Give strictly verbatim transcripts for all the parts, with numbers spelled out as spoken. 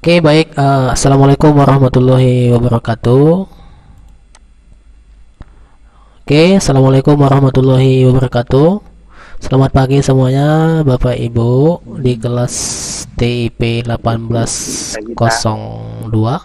Oke, baik. Eh, Assalamualaikum warahmatullahi wabarakatuh. Oke, Assalamualaikum warahmatullahi wabarakatuh. Selamat pagi semuanya, Bapak Ibu di kelas T I P satu delapan nol dua.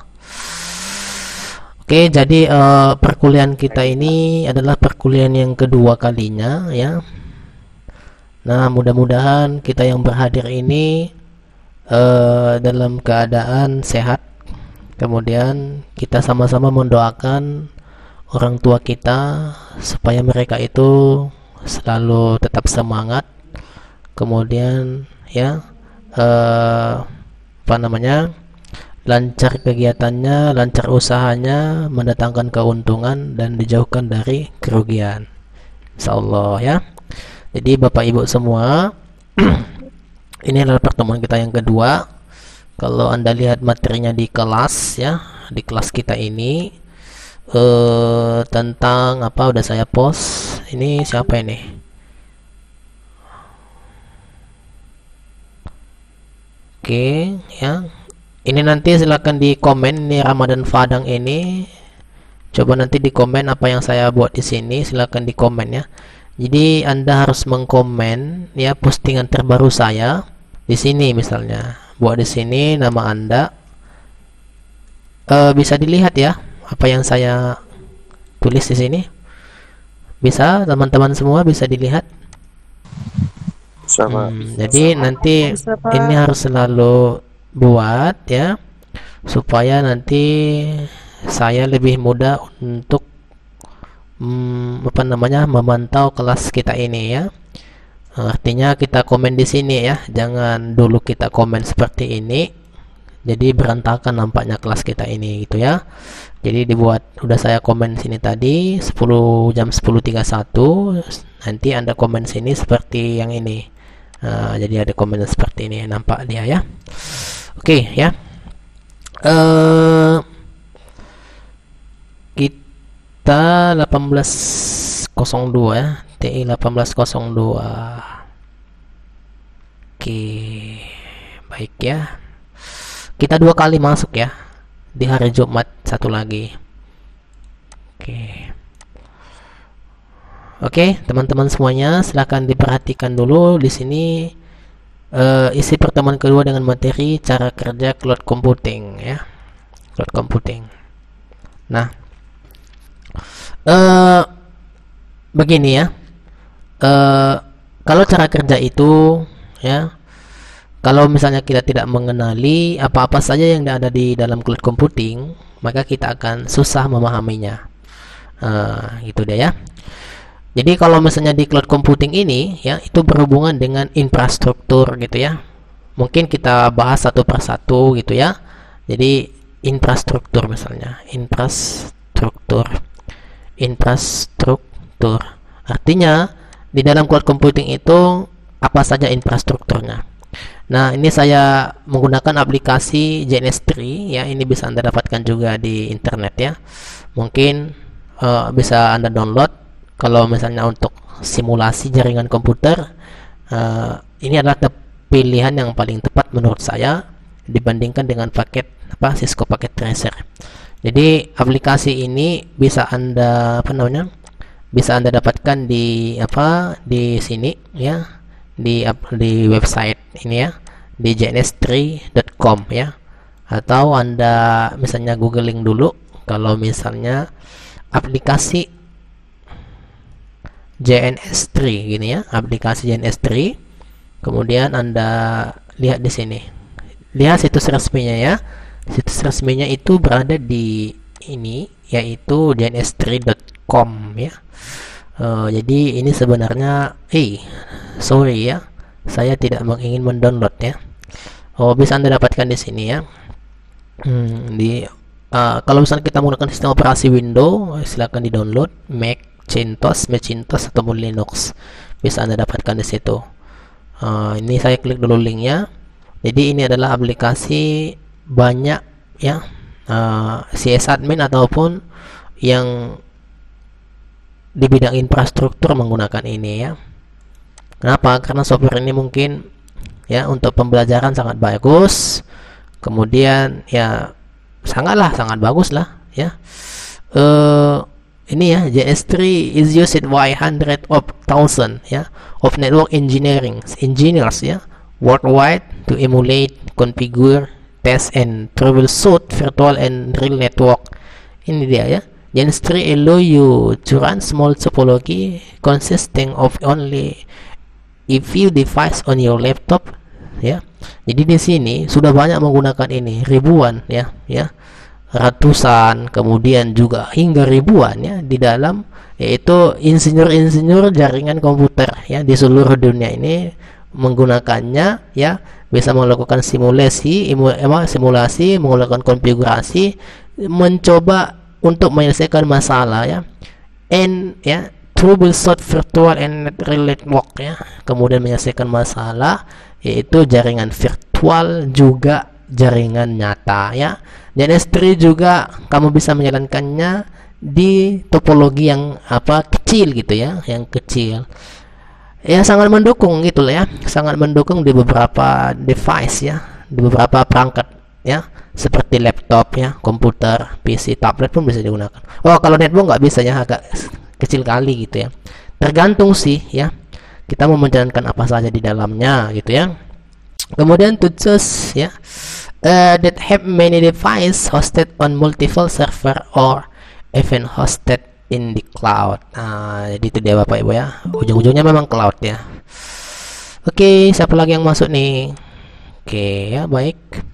Oke, jadi eh, perkuliahan kita ini adalah perkuliahan yang kedua kalinya, ya. Nah, mudah-mudahan kita yang berhadir ini eh, dalam keadaan sehat. Kemudian kita sama-sama mendoakan orang tua kita supaya mereka itu selalu tetap semangat. Kemudian ya eh, apa namanya lancar kegiatannya, lancar usahanya, mendatangkan keuntungan dan dijauhkan dari kerugian, insyaallah ya. Jadi Bapak Ibu semua, ini adalah pertemuan kita yang kedua. Kalau Anda lihat materinya di kelas ya, di kelas kita ini eh, tentang apa udah saya post. Ini siapa ini? Oke ya. Ini nanti silahkan di komen, ini Ramadan Fadang ini. Coba nanti di komen apa yang saya buat di sini, silahkan di komen ya. Jadi Anda harus mengkomen ya postingan terbaru saya di sini misalnya. Buat di sini nama Anda. E, bisa dilihat ya apa yang saya tulis di sini. Bisa teman-teman semua bisa dilihat. Sama. Hmm, jadi nanti ini harus selalu buat ya supaya nanti saya lebih mudah untuk hmm, apa namanya memantau kelas kita ini ya. Artinya kita komen di sini ya, jangan dulu kita komen seperti ini jadi berantakan nampaknya kelas kita ini gitu ya. Jadi dibuat, udah saya komen sini tadi sepuluh jam sepuluh tiga puluh satu, nanti Anda komen sini seperti yang ini. Nah, jadi ada komen seperti ini nampak dia ya. Oke ya. Uh, kita delapan belas nol dua ya, T I delapan belas nol dua. Oke, baik ya. Kita dua kali masuk ya di hari Jumat, satu lagi. Oke. Oke, teman-teman semuanya, silahkan diperhatikan dulu di sini uh, isi pertemuan kedua dengan materi cara kerja cloud computing ya, cloud computing. Nah, uh, begini ya, uh, kalau cara kerja itu ya, kalau misalnya kita tidak mengenali apa-apa saja yang ada di dalam cloud computing, maka kita akan susah memahaminya. Uh, gitu deh ya. Jadi kalau misalnya di cloud computing ini ya, itu berhubungan dengan infrastruktur gitu ya. Mungkin kita bahas satu persatu gitu ya. Jadi infrastruktur misalnya, infrastruktur, infrastruktur. Artinya di dalam cloud computing itu apa saja infrastrukturnya. Nah, ini saya menggunakan aplikasi J N S tiga ya. Ini bisa Anda dapatkan juga di internet ya. Mungkin uh, bisa Anda download. Kalau misalnya untuk simulasi jaringan komputer, uh, ini adalah pilihan yang paling tepat menurut saya dibandingkan dengan paket apa Cisco Packet Tracer. Jadi aplikasi ini bisa Anda apa namanya? Bisa Anda dapatkan di apa di sini ya, di di website ini ya, di j n s tiga dot com ya. Atau Anda misalnya googling dulu kalau misalnya aplikasi J N S tiga gini ya, aplikasi J N S tiga. Kemudian Anda lihat di sini. Lihat situs resminya ya. Situs resminya itu berada di ini, yaitu j n s tiga dot com ya. Uh, jadi ini sebenarnya eh sorry ya, saya tidak ingin mendownload ya. Oh, bisa Anda dapatkan di sini ya. Hmm, di uh, kalau misalnya kita menggunakan sistem operasi Windows, silakan di-download Mac, Macintosh, Macintosh atau Linux, bisa Anda dapatkan di situ. Uh, ini saya klik dulu linknya. Jadi ini adalah aplikasi banyak ya, uh, sysadmin ataupun yang di bidang infrastruktur menggunakan ini ya. Kenapa? Karena software ini mungkin ya untuk pembelajaran sangat bagus. Kemudian ya sangatlah sangat bagus lah ya. Uh, ini ya, J S three is used by hundred of thousand ya of network engineering engineers ya worldwide to emulate, configure, test and troubleshoot virtual and real network. Ini dia ya. J S three allow you to run small topology consisting of only a few device on your laptop ya. Jadi di sini sudah banyak menggunakan ini, ribuan ya ya ratusan, kemudian juga hingga ribuan ya di dalam, yaitu insinyur-insinyur jaringan komputer ya di seluruh dunia ini menggunakannya ya, bisa melakukan simulasi simulasi melakukan konfigurasi, mencoba untuk menyelesaikan masalah ya, and ya troubleshoot virtual and real network ya, kemudian menyelesaikan masalah yaitu jaringan virtual juga jaringan nyata ya. Dan S three juga kamu bisa menjalankannya di topologi yang apa kecil gitu ya, yang kecil ya, sangat mendukung gitu lah ya, sangat mendukung di beberapa device ya, di beberapa perangkat ya, seperti laptop ya, komputer, P C, tablet pun bisa digunakan. Oh, kalau netbook nggak bisa ya, agak kecil kali gitu ya, tergantung sih ya kita mau menjalankan apa saja di dalamnya gitu ya. Kemudian to choose ya, uh, that have many device hosted on multiple server or even hosted in the cloud. Nah, jadi itu dia Bapak Ibu ya, ujung-ujungnya memang cloud ya. Oke, siapa lagi yang masuk nih? Oke ya, baik.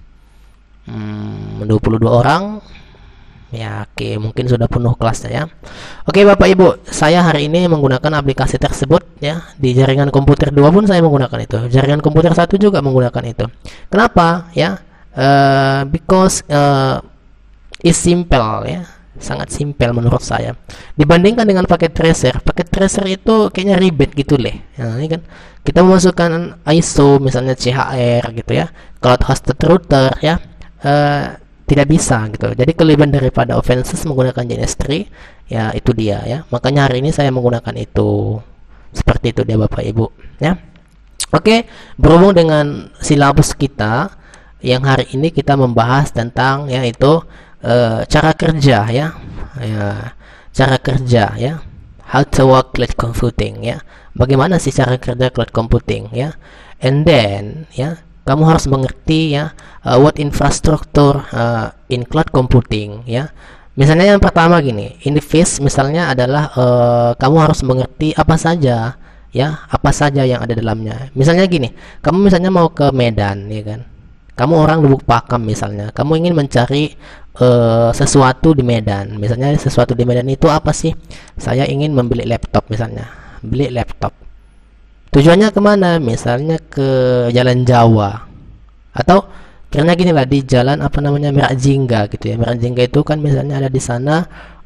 Hmm, dua puluh dua orang ya. Oke, mungkin sudah penuh kelasnya ya. Oke Bapak Ibu, saya hari ini menggunakan aplikasi tersebut ya. Di jaringan komputer dua pun saya menggunakan itu, jaringan komputer satu juga menggunakan itu. Kenapa ya? Uh, because uh, is simple ya, sangat simpel menurut saya dibandingkan dengan paket tracer. Paket tracer itu kayaknya ribet gitu leh. Nah, ini kan kita memasukkan I S O misalnya C H R gitu ya, cloud hosted router ya, uh, tidak bisa gitu. Jadi kelebihan daripada Ovensus menggunakan J S three ya itu dia ya, makanya hari ini saya menggunakan itu. Seperti itu dia Bapak Ibu ya. Oke, berhubung dengan silabus kita yang hari ini kita membahas tentang yaitu uh, cara kerja ya, ya cara kerja ya, how to work cloud computing ya, bagaimana sih cara kerja cloud computing ya, and then ya kamu harus mengerti ya uh, what infrastructure uh, in cloud computing ya. Misalnya yang pertama gini, interface misalnya adalah uh, kamu harus mengerti apa saja ya, apa saja yang ada dalamnya. Misalnya gini, kamu misalnya mau ke Medan ya kan, kamu orang Lubuk Pakam misalnya, kamu ingin mencari uh, sesuatu di Medan. Misalnya sesuatu di Medan itu apa sih? Saya ingin membeli laptop misalnya, beli laptop. Tujuannya kemana? Misalnya ke Jalan Jawa, atau karena gini lah, di jalan apa namanya Merak Jingga gitu ya. Merak Jingga itu kan misalnya ada di sana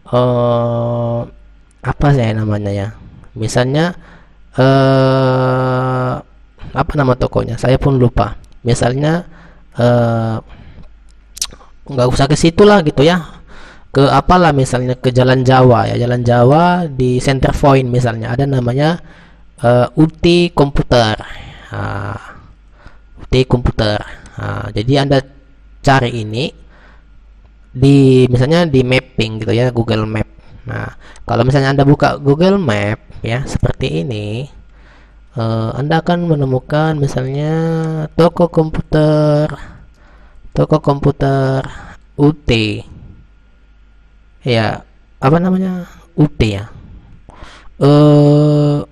uh, apa sih namanya ya? Misalnya uh, apa nama tokonya? Saya pun lupa. Misalnya nggak uh, usah ke situ lah gitu ya. Ke apalah misalnya ke Jalan Jawa ya. Jalan Jawa di Center Point misalnya ada namanya Uh, U T komputer, uh, U T komputer. Uh, jadi Anda cari ini di misalnya di mapping gitu ya, Google Map. Nah, kalau misalnya Anda buka Google Map ya seperti ini, uh, Anda akan menemukan misalnya toko komputer, toko komputer U T. Ya, apa namanya U T ya? Uh,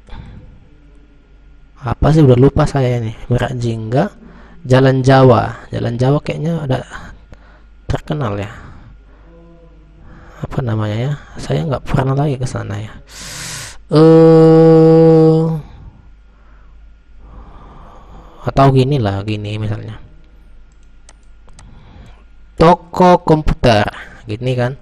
apa sih udah lupa saya nih. Merak Jingga, Jalan Jawa. Jalan Jawa kayaknya ada terkenal ya. Apa namanya ya? Saya nggak pernah lagi ke sana ya. Eh uh, atau gini lah, gini misalnya. Toko komputer, gini kan.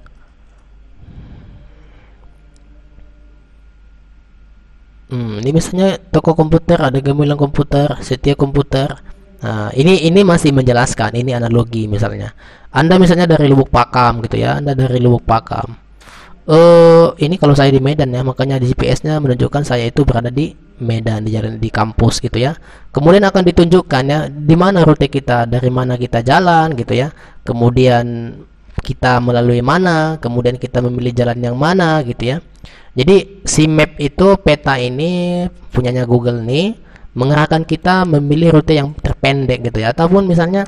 Hmm, ini misalnya toko komputer, ada gemilang komputer, setia komputer. Nah, ini ini masih menjelaskan, ini analogi misalnya. Anda misalnya dari Lubuk Pakam gitu ya, Anda dari Lubuk Pakam. Eh, uh, ini kalau saya di Medan ya, makanya di G P S-nya menunjukkan saya itu berada di medan, di jalan di kampus gitu ya. Kemudian akan ditunjukkan ya di mana rute kita, dari mana kita jalan gitu ya. Kemudian kita melalui mana, kemudian kita memilih jalan yang mana gitu ya. Jadi si map itu, peta ini punyanya Google nih, mengarahkan kita memilih rute yang terpendek gitu ya, ataupun misalnya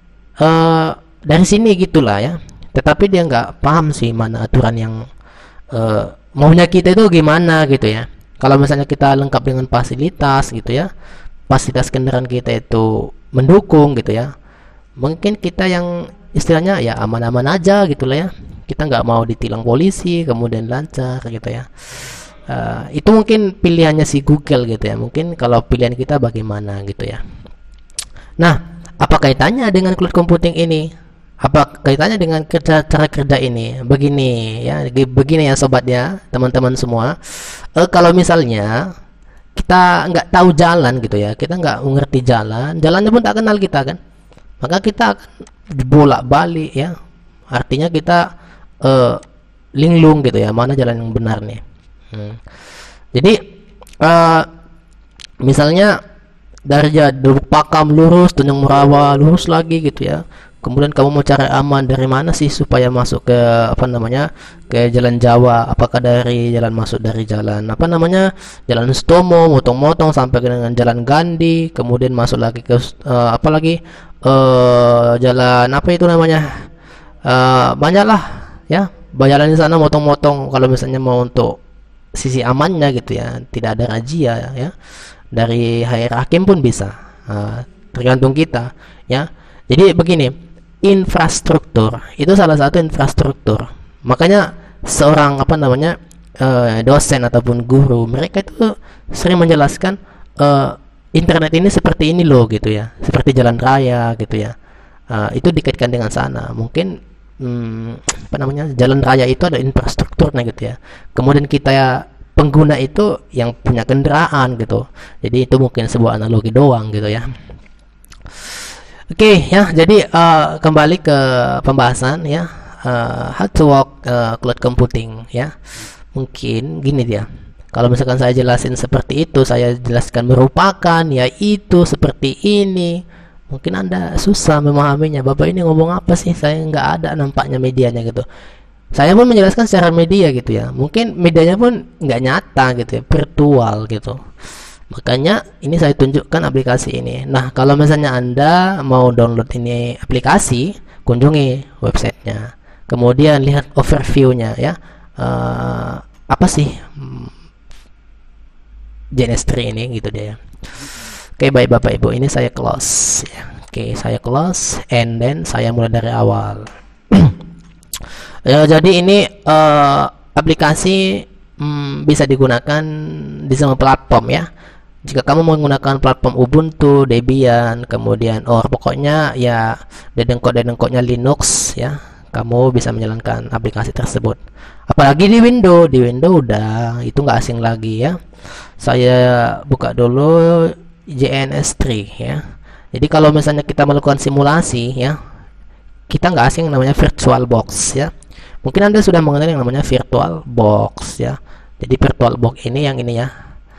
uh, dari sini gitulah ya. Tetapi dia nggak paham sih mana aturan yang uh, maunya kita itu gimana gitu ya. Kalau misalnya kita lengkap dengan fasilitas gitu ya, fasilitas kendaraan kita itu mendukung gitu ya, mungkin kita yang istilahnya ya aman-aman aja gitu lah ya. Kita nggak mau ditilang polisi, kemudian lancar gitu ya. Uh, itu mungkin pilihannya si Google gitu ya. Mungkin kalau pilihan kita bagaimana gitu ya. Nah, apa kaitannya dengan cloud computing ini? Apa kaitannya dengan kerja, cara kerja ini? Begini ya, begini ya sobat ya, teman-teman semua. E, kalau misalnya kita nggak tahu jalan gitu ya, kita nggak mengerti jalan, jalannya pun tak kenal kita kan, maka kita akan bolak-balik ya. Artinya kita e, linglung gitu ya, mana jalan yang benar nih. Hmm. Jadi e, misalnya dari Jaduk Pakam lurus, Tanjung Merawa lurus lagi gitu ya. Kemudian kamu mau cari aman dari mana sih supaya masuk ke apa namanya ke Jalan Jawa? Apakah dari jalan masuk dari jalan apa namanya Jalan Stomo, motong-motong sampai ke dengan Jalan Gandhi, kemudian masuk lagi ke uh, apa lagi uh, jalan apa itu namanya uh, banyaklah ya, jalan di sana motong-motong. Kalau misalnya mau untuk sisi amannya gitu ya, tidak ada razia ya, dari H R Hakim pun bisa, uh, tergantung kita ya. Jadi begini, infrastruktur itu salah satu infrastruktur. Makanya seorang apa namanya uh, dosen ataupun guru, mereka itu sering menjelaskan uh, internet ini seperti ini loh gitu ya, seperti jalan raya gitu ya. Uh, itu dikaitkan dengan sana. Mungkin hmm, apa namanya jalan raya itu ada infrastrukturnya gitu ya. Kemudian kita pengguna itu yang punya kendaraan gitu. Jadi itu mungkin sebuah analogi doang gitu ya. Oke okay, ya, jadi uh, kembali ke pembahasan ya, uh, how to work uh, cloud computing ya. Mungkin gini dia, kalau misalkan saya jelasin seperti itu, saya jelaskan merupakan ya itu seperti ini, mungkin Anda susah memahaminya. Bapak ini ngomong apa sih? Saya nggak ada nampaknya medianya gitu. Saya pun menjelaskan secara media gitu ya, mungkin medianya pun nggak nyata gitu ya, virtual gitu. Makanya ini saya tunjukkan aplikasi ini. Nah, kalau misalnya Anda mau download ini aplikasi, kunjungi websitenya. Kemudian lihat overview-nya ya. Uh, apa sih J N S tiga ini gitu dia ya. Oke, baik Bapak Ibu, ini saya close ya. Oke, saya close and then saya mulai dari awal. Ya, jadi ini uh, aplikasi um, bisa digunakan di semua platform ya. Jika kamu menggunakan platform Ubuntu, Debian, kemudian oh pokoknya ya dedengkot-dedengkotnya Linux ya, kamu bisa menjalankan aplikasi tersebut. Apalagi di Windows, di Windows udah itu nggak asing lagi ya. Saya buka dulu J N S tiga ya. Jadi kalau misalnya kita melakukan simulasi ya, kita nggak asing namanya VirtualBox ya. Mungkin Anda sudah mengenal yang namanya VirtualBox ya. Jadi VirtualBox ini yang ini ya.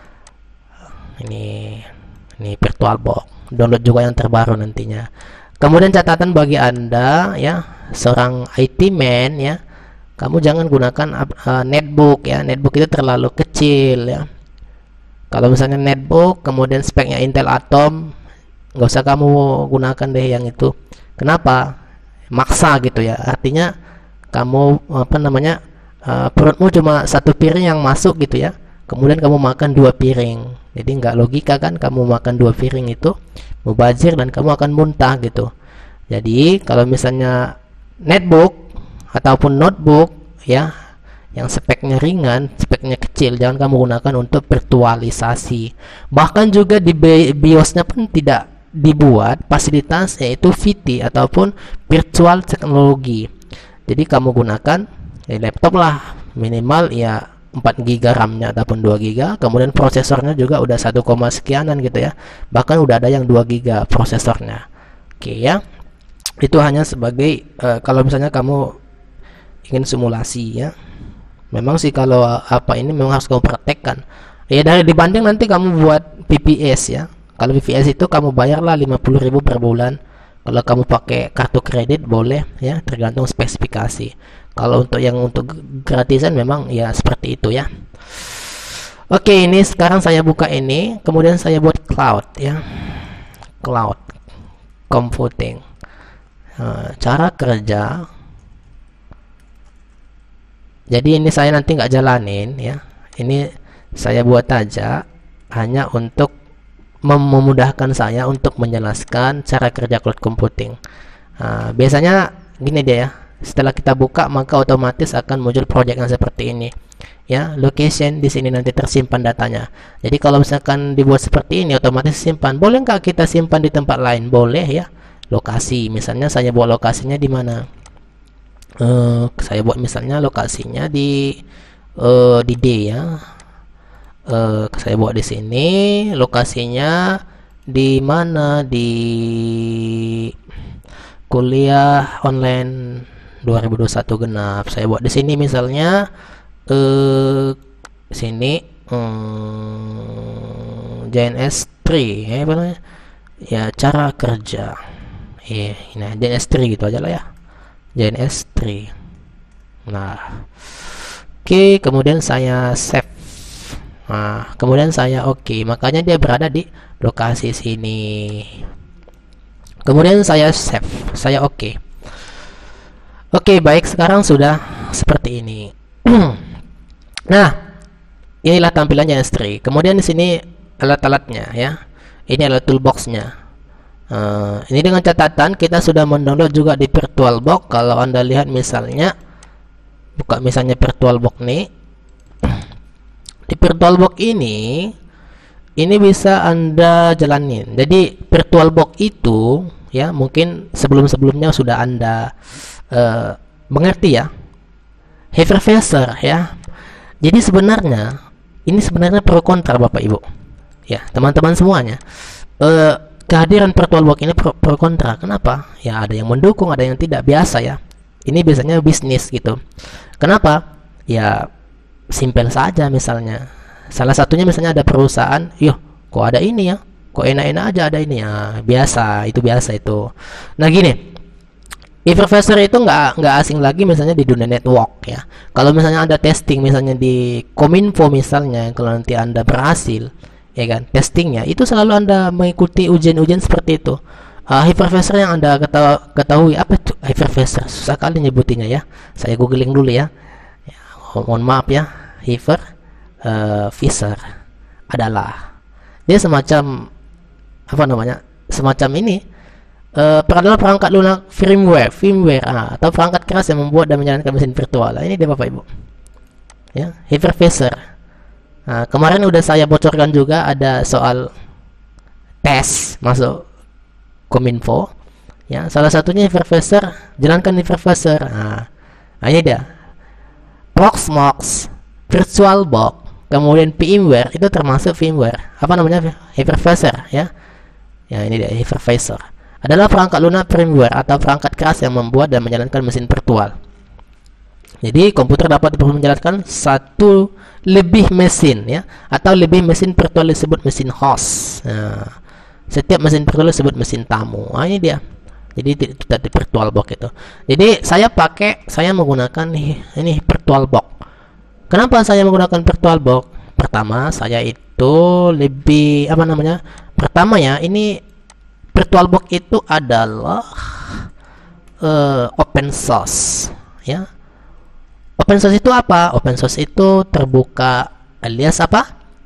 Ini ini VirtualBox. Download juga yang terbaru nantinya. Kemudian catatan bagi Anda ya, seorang I T man ya, kamu jangan gunakan uh, netbook ya. Netbook itu terlalu kecil ya. Kalau misalnya netbook kemudian speknya Intel Atom, nggak usah kamu gunakan deh yang itu. Kenapa? Maksa gitu ya. Artinya kamu apa namanya uh, perutmu cuma satu piring yang masuk gitu ya. Kemudian kamu makan dua piring. Jadi nggak logika kan, kamu makan dua piring itu mubazir dan kamu akan muntah gitu. Jadi kalau misalnya netbook ataupun notebook ya, yang speknya ringan, speknya kecil, jangan kamu gunakan untuk virtualisasi. Bahkan juga di BIOSnya pun tidak dibuat fasilitas yaitu V T ataupun virtual teknologi. Jadi kamu gunakan ya, laptop lah minimal ya empat giga RAM-nya ataupun dua giga, kemudian prosesornya juga udah satu, sekianan gitu ya. Bahkan udah ada yang dua giga prosesornya. Oke ya. Itu hanya sebagai uh, kalau misalnya kamu ingin simulasi ya. Memang sih kalau apa ini memang harus kamu praktekkan. Ya dari dibanding nanti kamu buat P P S ya. Kalau P P S itu kamu bayarlah lima puluh ribu per bulan. Kalau kamu pakai kartu kredit boleh ya, tergantung spesifikasi. Kalau untuk yang untuk gratisan memang ya seperti itu ya. Oke, ini sekarang saya buka ini, kemudian saya buat cloud ya. Cloud computing. Nah, cara kerja. Jadi ini saya nanti nggak jalanin ya. Ini saya buat aja hanya untuk mem- memudahkan saya untuk menjelaskan cara kerja cloud computing. Nah, biasanya gini dia ya. Setelah kita buka maka otomatis akan muncul project yang seperti ini. Ya, location di sini nanti tersimpan datanya. Jadi kalau misalkan dibuat seperti ini otomatis simpan. Boleh nggak kita simpan di tempat lain? Boleh ya. Lokasi, misalnya saya buat lokasinya di mana? Uh, saya buat misalnya lokasinya di uh, di D ya. Uh, saya buat di sini. Lokasinya di mana? Di kuliah online dua ribu dua puluh satu genap. Saya buat di sini misalnya. Uh, sini um, J N S tiga ya, apa namanya? Ya, cara kerja. Ya, ini J N S tiga gitu aja lah ya. J N S tiga. Nah, oke, okay, kemudian saya save. Nah, kemudian saya oke, okay. Makanya dia berada di lokasi sini. Kemudian saya save, saya oke. Okay. Oke, okay, baik, sekarang sudah seperti ini. Nah, inilah tampilan J N S tiga. Kemudian di sini alat-alatnya ya. Ini adalah toolboxnya. Uh, ini dengan catatan kita sudah mendownload juga di VirtualBox. Kalau Anda lihat misalnya, buka misalnya VirtualBox nih. Di VirtualBox ini, ini bisa Anda jalanin. Jadi VirtualBox itu ya mungkin sebelum-sebelumnya sudah Anda uh, mengerti ya. Hypervisor ya. Jadi sebenarnya ini sebenarnya pro kontra Bapak Ibu. Ya, teman-teman semuanya. Uh, kehadiran VirtualBox ini pro, pro kontra. Kenapa? Ya ada yang mendukung, ada yang tidak, biasa ya. Ini biasanya bisnis gitu. Kenapa? Ya simpel saja misalnya. Salah satunya misalnya ada perusahaan, "Yoh, kok ada ini ya? Kok enak-enak aja ada ini ya?" Biasa, itu biasa itu. Nah, gini. Hypervisor itu nggak nggak asing lagi misalnya di dunia network ya. Kalau misalnya ada testing misalnya di Kominfo misalnya, kalau nanti Anda berhasil ya kan testingnya, itu selalu Anda mengikuti ujian-ujian seperti itu. Uh, hypervisor yang Anda ketahui, ketahui apa itu hypervisor? Susah kali nyebutinnya ya. Saya googling dulu ya. Ya, mohon maaf ya. Hypervisor uh, adalah dia semacam apa namanya? Semacam ini. Uh, adalah perangkat lunak firmware, firmware ah, atau perangkat keras yang membuat dan menjalankan mesin virtual. Nah, ini dia Bapak Ibu. Ya, hypervisor. Nah, kemarin udah saya bocorkan juga ada soal tes masuk Kominfo. Ya, salah satunya hypervisor, jalankan hypervisor. Nah, nah ini dia. Proxmox, VirtualBox, kemudian VMware itu termasuk firmware. Apa namanya? Hypervisor ya. Ya, ini dia hypervisor. Adalah perangkat lunak firmware atau perangkat keras yang membuat dan menjalankan mesin virtual. Jadi komputer dapat menjalankan satu lebih mesin ya, atau lebih mesin virtual disebut mesin host. Nah, setiap mesin virtual disebut mesin tamu. Nah, ini dia. Jadi itu tadi VirtualBox itu. Jadi saya pakai, saya menggunakan ini VirtualBox. Kenapa saya menggunakan VirtualBox? Pertama, saya itu lebih apa namanya? Pertama ya, ini VirtualBox itu adalah uh, open source ya. Open source itu apa? Open source itu terbuka, alias apa?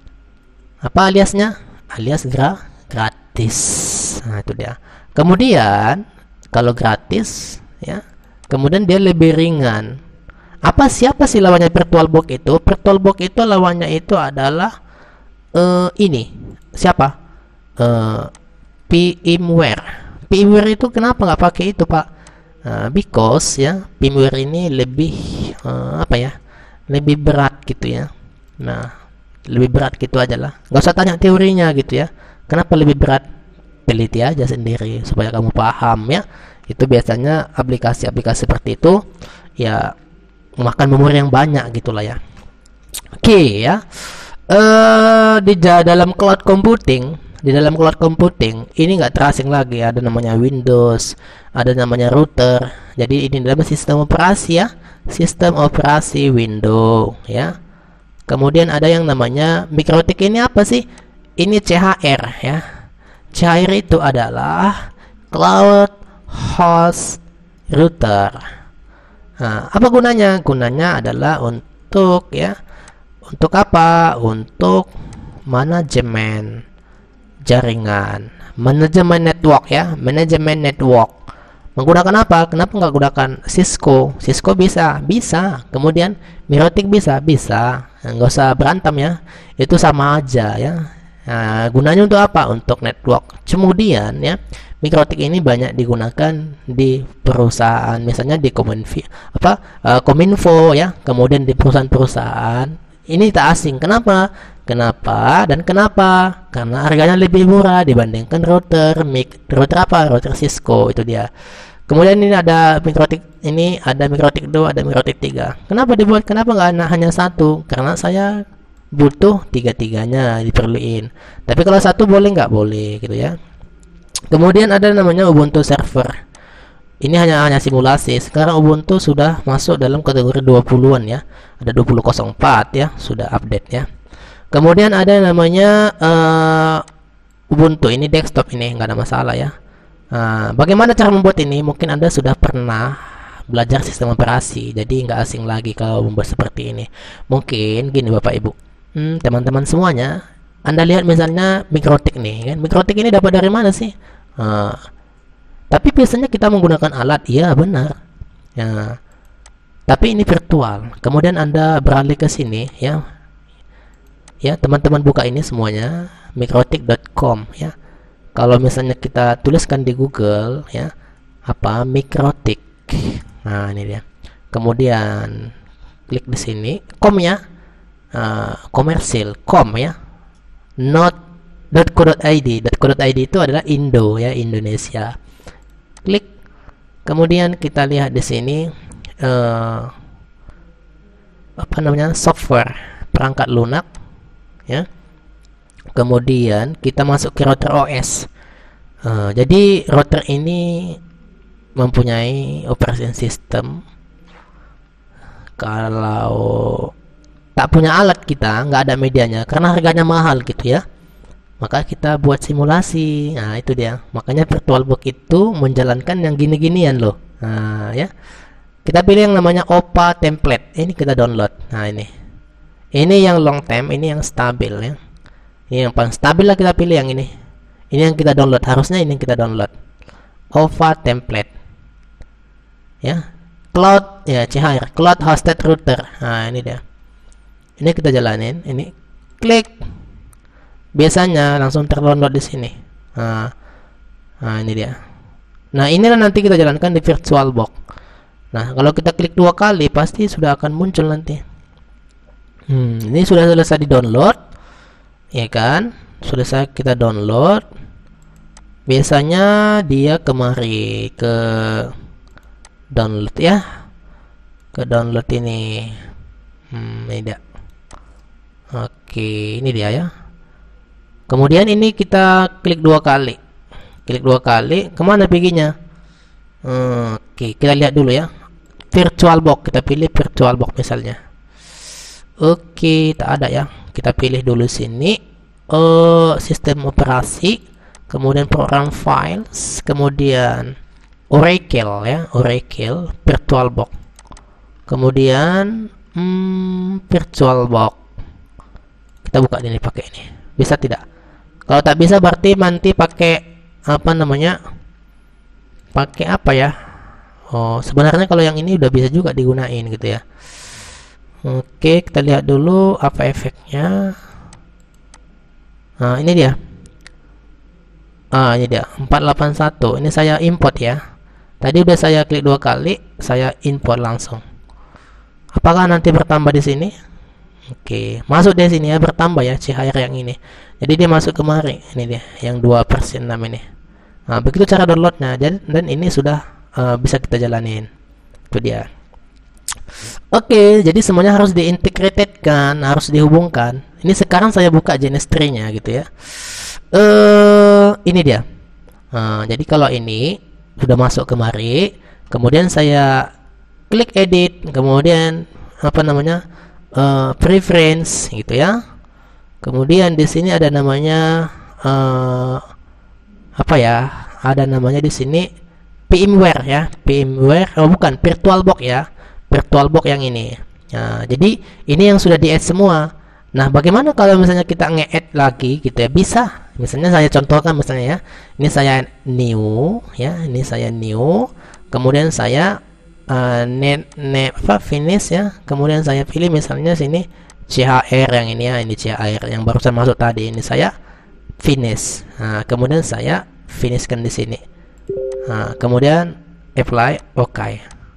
Apa aliasnya? Alias gra gratis. Nah, itu dia. Kemudian kalau gratis ya, kemudian dia lebih ringan. Apa siapa sih lawannya VirtualBox itu? VirtualBox itu lawannya itu adalah uh, ini. Siapa? Uh, VMware. VMware itu kenapa nggak pakai itu, Pak? Uh, because ya VMware ini lebih uh, apa ya? Lebih berat gitu ya. Nah, lebih berat gitu aja lah. Nggak usah tanya teorinya gitu ya. Kenapa lebih berat? Teliti aja sendiri supaya kamu paham ya. Itu biasanya aplikasi-aplikasi seperti itu ya makan memori yang banyak gitulah ya. Oke okay, ya. eh di ja- dalam cloud computing, di dalam cloud computing ini nggak terasing lagi, ada namanya Windows, ada namanya router. Jadi ini dalam sistem operasi ya, sistem operasi Windows ya. Kemudian ada yang namanya mikrotik. Ini apa sih? Ini C H R ya. C H R itu adalah cloud host router. Nah, apa gunanya? Gunanya adalah untuk ya, untuk apa? Untuk manajemen jaringan, manajemen network ya, manajemen network. Menggunakan apa? Kenapa nggak gunakan Cisco? Cisco bisa, bisa. Kemudian Mirotic bisa, bisa. Nggak usah berantem ya. Itu sama aja ya. Nah, gunanya untuk apa? Untuk network. Kemudian ya, Mirotic ini banyak digunakan di perusahaan, misalnya di Kominfo, apa? Uh, Kominfo ya. Kemudian di perusahaan-perusahaan. Ini tak asing. Kenapa? Kenapa dan kenapa? Karena harganya lebih murah dibandingkan router mic router apa? Router Cisco itu dia. Kemudian ini ada Mikrotik, ini ada Mikrotik dua, ada Mikrotik tiga. Kenapa dibuat? Kenapa nggak hanya satu? Karena saya butuh tiga-tiganya diperluin. Tapi kalau satu boleh nggak? Boleh gitu ya. Kemudian ada namanya Ubuntu server. Ini hanya hanya simulasi. Sekarang Ubuntu sudah masuk dalam kategori dua puluhan ya. Ada dua puluh nol empat ya, sudah update ya. Kemudian ada yang namanya uh, Ubuntu, ini desktop, ini nggak ada masalah ya. Uh, bagaimana cara membuat ini? Mungkin Anda sudah pernah belajar sistem operasi, jadi nggak asing lagi kalau membuat seperti ini. Mungkin gini Bapak Ibu, hmm, teman-teman semuanya, Anda lihat misalnya Mikrotik nih, kan? Mikrotik ini dapat dari mana sih? Uh, tapi biasanya kita menggunakan alat, iya benar. Ya, tapi ini virtual. Kemudian Anda beralih ke sini ya. Ya, teman-teman buka ini semuanya mikrotik dot com ya. Kalau misalnya kita tuliskan di Google ya, apa Mikrotik. Nah, ini dia. Kemudian klik di sini com ya. Uh, komersil com ya. not .co.id. .co.id itu adalah Indo ya, Indonesia. Klik. Kemudian kita lihat di sini uh, apa namanya? Software perangkat lunak ya. Kemudian kita masuk ke router O S. Uh, jadi router ini mempunyai operation system. Kalau tak punya alat, kita nggak ada medianya karena harganya mahal gitu ya, maka kita buat simulasi. Nah itu dia, makanya VirtualBox itu menjalankan yang gini-ginian loh. Nah ya, kita pilih yang namanya O P A template. Ini kita download. Nah ini ini yang long term, ini yang stabil ya. Ini yang paling stabil lah, kita pilih yang ini. Ini yang kita download, harusnya ini yang kita download. O P A template. Ya. Cloud ya, C H R, Cloud Hosted Router. Nah, ini dia. Ini kita jalanin, ini klik. Biasanya langsung terdownload di sini. Nah, nah ini dia. Nah, inilah nanti kita jalankan di VirtualBox. Nah, kalau kita klik dua kali pasti sudah akan muncul nanti. Hmm, ini sudah selesai di-download. Ya kan? Sudah saya kita download. Biasanya dia kemari ke download ya. Ke download ini. Hmm, ini dia. Oke, ini dia ya. Kemudian ini kita klik dua kali. Klik dua kali, kemana perginya? Hmm, oke, kita lihat dulu ya. VirtualBox, kita pilih VirtualBox misalnya. Oke, tak ada ya. Kita pilih dulu sini uh, sistem operasi, kemudian program files, kemudian Oracle ya, Oracle VirtualBox. Kemudian hmm, VirtualBox. Kita buka ini, pakai ini. Bisa tidak? Kalau tak bisa berarti nanti pakai apa namanya? Pakai apa ya? Oh, sebenarnya kalau yang ini udah bisa juga digunain gitu ya. Oke, kita lihat dulu apa efeknya. Nah, ini dia. Ah, ini dia empat delapan satu. Ini saya import ya. Tadi udah saya klik dua kali, saya import langsung. Apakah nanti bertambah di sini? Oke, masuk di sini ya, bertambah ya C H R yang ini. Jadi dia masuk kemari. Ini dia, yang dua persen enam ini. Nah, begitu cara downloadnya. Dan, dan ini sudah uh, bisa kita jalanin. Itu dia. Oke, jadi semuanya harus diintegratedkan, harus dihubungkan Ini sekarang saya buka Genestry-nya gitu ya. Eh, ini dia. Nah, jadi kalau ini sudah masuk kemari, kemudian saya klik edit, kemudian apa namanya uh, preference gitu ya. Kemudian di sini ada namanya uh, apa ya? Ada namanya di sini VMware ya, VMware. Oh bukan, VirtualBox ya, VirtualBox yang ini. Nah, jadi ini yang sudah di-add semua. Nah, bagaimana kalau misalnya kita nge-add lagi gitu ya? Bisa. Misalnya saya contohkan misalnya ya. Ini saya new ya, ini saya new. Kemudian saya uh, net net apa finish ya. Kemudian saya pilih misalnya sini C H R yang ini ya, ini C H R yang barusan masuk tadi. Ini saya finish. Nah, kemudian saya finishkan di sini. Nah, kemudian apply, oke. Okay.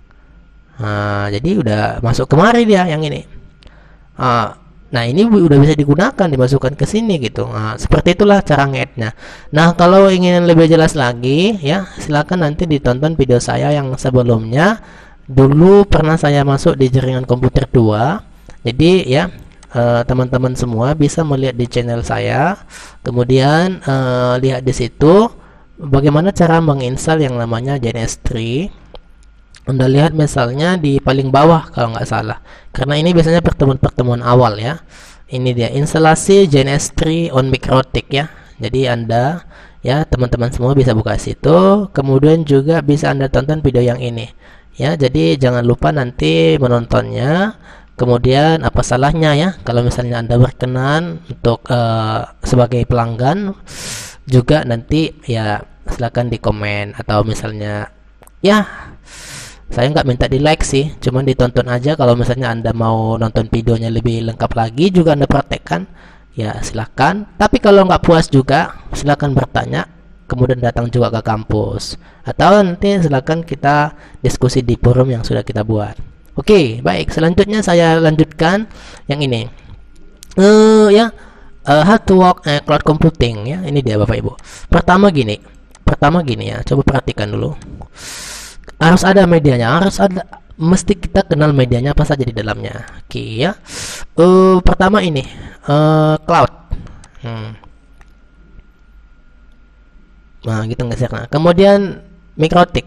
Nah, jadi udah masuk kemari dia yang ini. Nah, Nah ini udah bisa digunakan, dimasukkan ke sini gitu. Nah, seperti itulah cara nge-add-nya. Nah kalau ingin lebih jelas lagi ya, silakan nanti ditonton video saya yang sebelumnya. Dulu pernah saya masuk di jaringan komputer dua. Jadi ya teman-teman eh, semua bisa melihat di channel saya. Kemudian eh, lihat di situ bagaimana cara menginstal yang namanya Genestry. Anda lihat misalnya di paling bawah kalau nggak salah, karena ini biasanya pertemuan-pertemuan awal ya. Ini dia instalasi Genestry on Mikrotik ya. Jadi Anda ya teman-teman semua bisa buka situ. Kemudian juga bisa Anda tonton video yang ini ya. Jadi jangan lupa nanti menontonnya. Kemudian apa salahnya ya kalau misalnya Anda berkenan untuk uh, sebagai pelanggan juga nanti ya silakan di komen, atau misalnya ya saya nggak minta di like sih, cuman ditonton aja. Kalau misalnya Anda mau nonton videonya lebih lengkap lagi juga Anda praktekkan ya silakan. Tapi kalau nggak puas juga silakan bertanya, kemudian datang juga ke kampus, atau nanti silakan kita diskusi di forum yang sudah kita buat. Oke, baik, selanjutnya saya lanjutkan yang ini uh, ya uh, how to work uh, cloud computing ya. Ini dia Bapak Ibu. Pertama gini pertama gini ya, coba perhatikan dulu. Harus ada medianya, harus ada, mesti kita kenal medianya apa saja di dalamnya. Oke ya. Uh, pertama ini uh, cloud. Hmm. Nah gitu nggak sih? Nah, kemudian Mikrotik.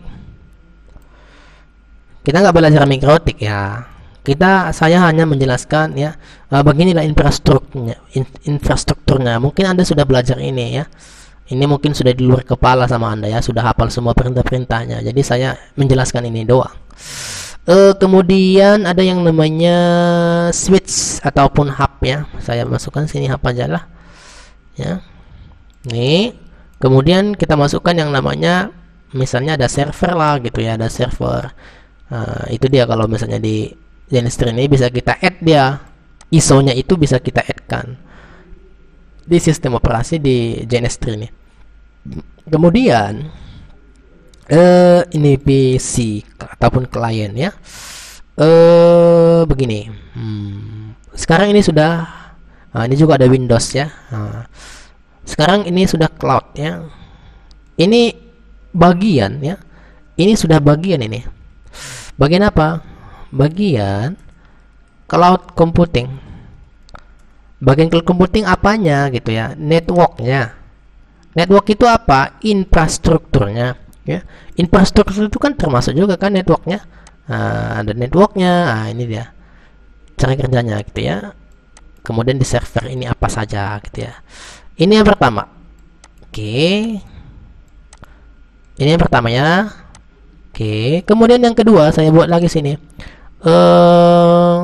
Kita nggak belajar Mikrotik ya. Kita saya hanya menjelaskan ya. Uh, beginilah infrastrukturnya, in, infrastrukturnya. Mungkin Anda sudah belajar ini ya. Ini mungkin sudah di luar kepala sama Anda ya, sudah hafal semua perintah-perintahnya. Jadi saya menjelaskan ini doang. E, kemudian ada yang namanya switch ataupun hub ya. Saya masukkan sini hub aja lah. Ya. Nih. Kemudian kita masukkan yang namanya misalnya ada server lah gitu ya, ada server. Nah, itu dia kalau misalnya di Genestry ini bisa kita add dia. I S O-nya itu bisa kita add-kan di sistem operasi di Genestry ini. Kemudian eh, ini P C ataupun klien ya. Eh, begini. Hmm, sekarang ini sudah, nah, ini juga ada Windows ya. Nah, sekarang ini sudah cloud ya. Ini bagian ya. Ini sudah bagian ini. Bagian apa? Bagian cloud computing. Bagian cloud computing apanya gitu ya? Networknya. Network itu apa? Infrastrukturnya ya. Infrastruktur itu kan termasuk juga kan networknya. Nah, ada networknya. Nah, ini dia cara kerjanya gitu ya. Kemudian di server ini apa saja gitu ya. Ini yang pertama. Oke. Ini yang pertama ya. Oke. Kemudian yang kedua saya buat lagi sini. Eh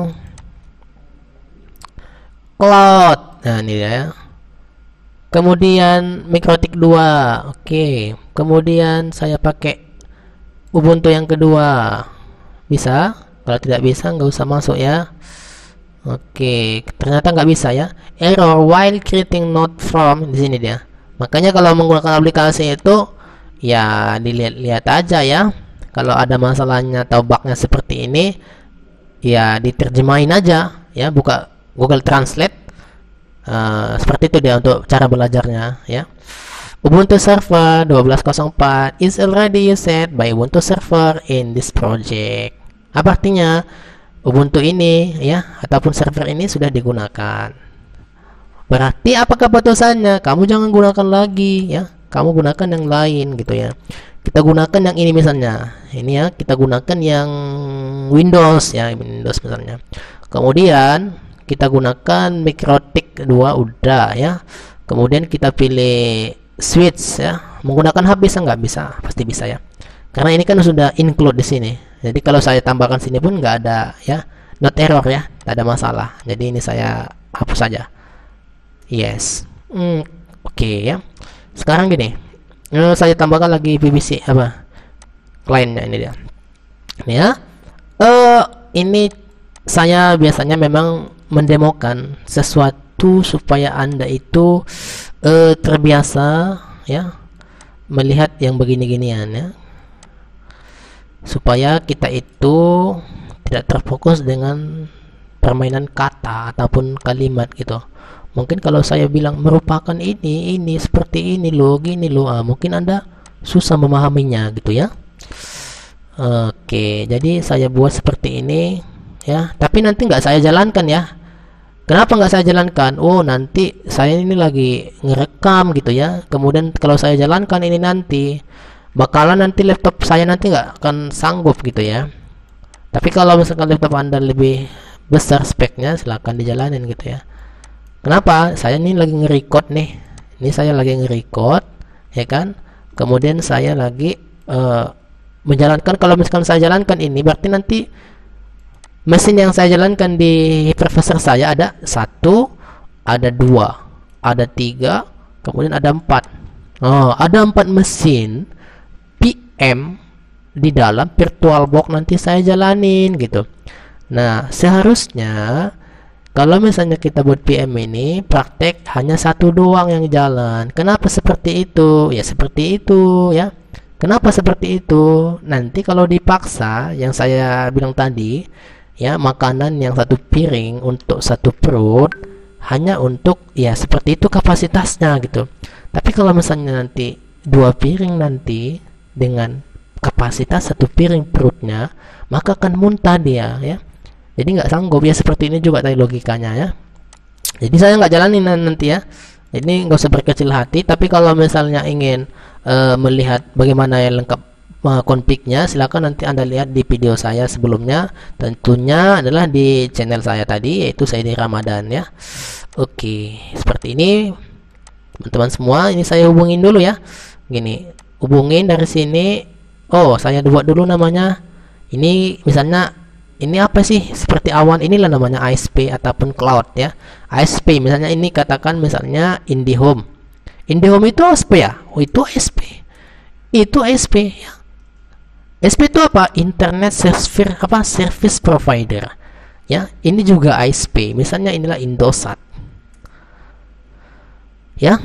cloud. Nah, ini ya. Kemudian Mikrotik dua. Oke. Kemudian saya pakai Ubuntu yang kedua. Bisa? Kalau tidak bisa nggak usah masuk ya. Oke, ternyata nggak bisa ya. Error while creating node from, di sini dia. Makanya kalau menggunakan aplikasi itu ya dilihat-lihat aja ya. Kalau ada masalahnya atau bugnya seperti ini ya diterjemahin aja ya, buka Google Translate. Uh, seperti itu dia untuk cara belajarnya ya. Ubuntu Server dua belas nol empat is already used by Ubuntu Server in this project. Apa artinya? Ubuntu ini ya ataupun server ini sudah digunakan Berarti apa keputusannya? Kamu jangan gunakan lagi ya. Kamu gunakan yang lain gitu ya. Kita gunakan yang ini misalnya. Ini ya, kita gunakan yang Windows ya, Windows misalnya. Kemudian kita gunakan Mikrotik dua udah ya. Kemudian kita pilih switch ya. Menggunakan hub bisa nggak? Bisa, pasti bisa ya. Karena ini kan sudah include di sini. Jadi kalau saya tambahkan sini pun nggak ada ya, not error ya, nggak ada masalah. Jadi ini saya hapus saja. Yes. Hmm, oke okay, ya. Sekarang gini, eh, saya tambahkan lagi P V C apa? Kliennya ini dia. Ini ya. Eh, ini saya biasanya memang mendemokan sesuatu supaya Anda itu eh, terbiasa ya melihat yang begini-ginian ya. Supaya kita itu tidak terfokus dengan permainan kata ataupun kalimat gitu. Mungkin kalau saya bilang merupakan ini, ini, seperti ini loh, gini loh, ah, mungkin Anda susah memahaminya gitu ya. Oke, jadi saya buat seperti ini ya. Tapi nanti nggak saya jalankan ya. Kenapa nggak saya jalankan? Oh, nanti saya ini lagi ngerekam gitu ya. Kemudian kalau saya jalankan ini nanti bakalan nanti laptop saya nanti nggak akan sanggup gitu ya. Tapi kalau misalkan laptop Anda lebih besar speknya, silahkan dijalanin gitu ya. Kenapa? Saya ini lagi nge-record nih. Ini saya lagi nge-record, ya kan? Kemudian saya lagi uh, menjalankan. Kalau misalkan saya jalankan ini, berarti nanti mesin yang saya jalankan di hypervisor saya ada satu, ada dua, ada tiga, kemudian ada empat. Oh, ada empat mesin P M di dalam VirtualBox nanti saya jalanin gitu. Nah, seharusnya kalau misalnya kita buat P M ini praktek hanya satu doang yang jalan. Kenapa seperti itu? Ya seperti itu ya. Kenapa seperti itu? Nanti kalau dipaksa yang saya bilang tadi ya, makanan yang satu piring untuk satu perut hanya untuk ya seperti itu kapasitasnya gitu. Tapi kalau misalnya nanti dua piring nanti dengan kapasitas satu piring perutnya, maka akan muntah dia ya. Jadi nggak sanggup ya, seperti ini juga tadi logikanya ya. Jadi saya nggak jalanin nanti ya. Ini nggak usah berkecil hati. Tapi kalau misalnya ingin uh, melihat bagaimana yang lengkap uh, config-nya, silakan nanti Anda lihat di video saya sebelumnya. Tentunya adalah di channel saya tadi, yaitu Saidi Ramadan ya. Oke, seperti ini teman-teman semua. Ini saya hubungin dulu ya. Gini, hubungin dari sini. Oh, saya buat dulu namanya. Ini misalnya ini apa sih, seperti awan, inilah namanya I S P ataupun cloud ya. I S P misalnya ini katakan misalnya IndiHome. IndiHome itu I S P ya? Oh, itu I S P. Itu I S P ya. I S P itu apa? Internet Service apa? Service Provider. Ya, ini juga I S P. Misalnya inilah Indosat. Ya.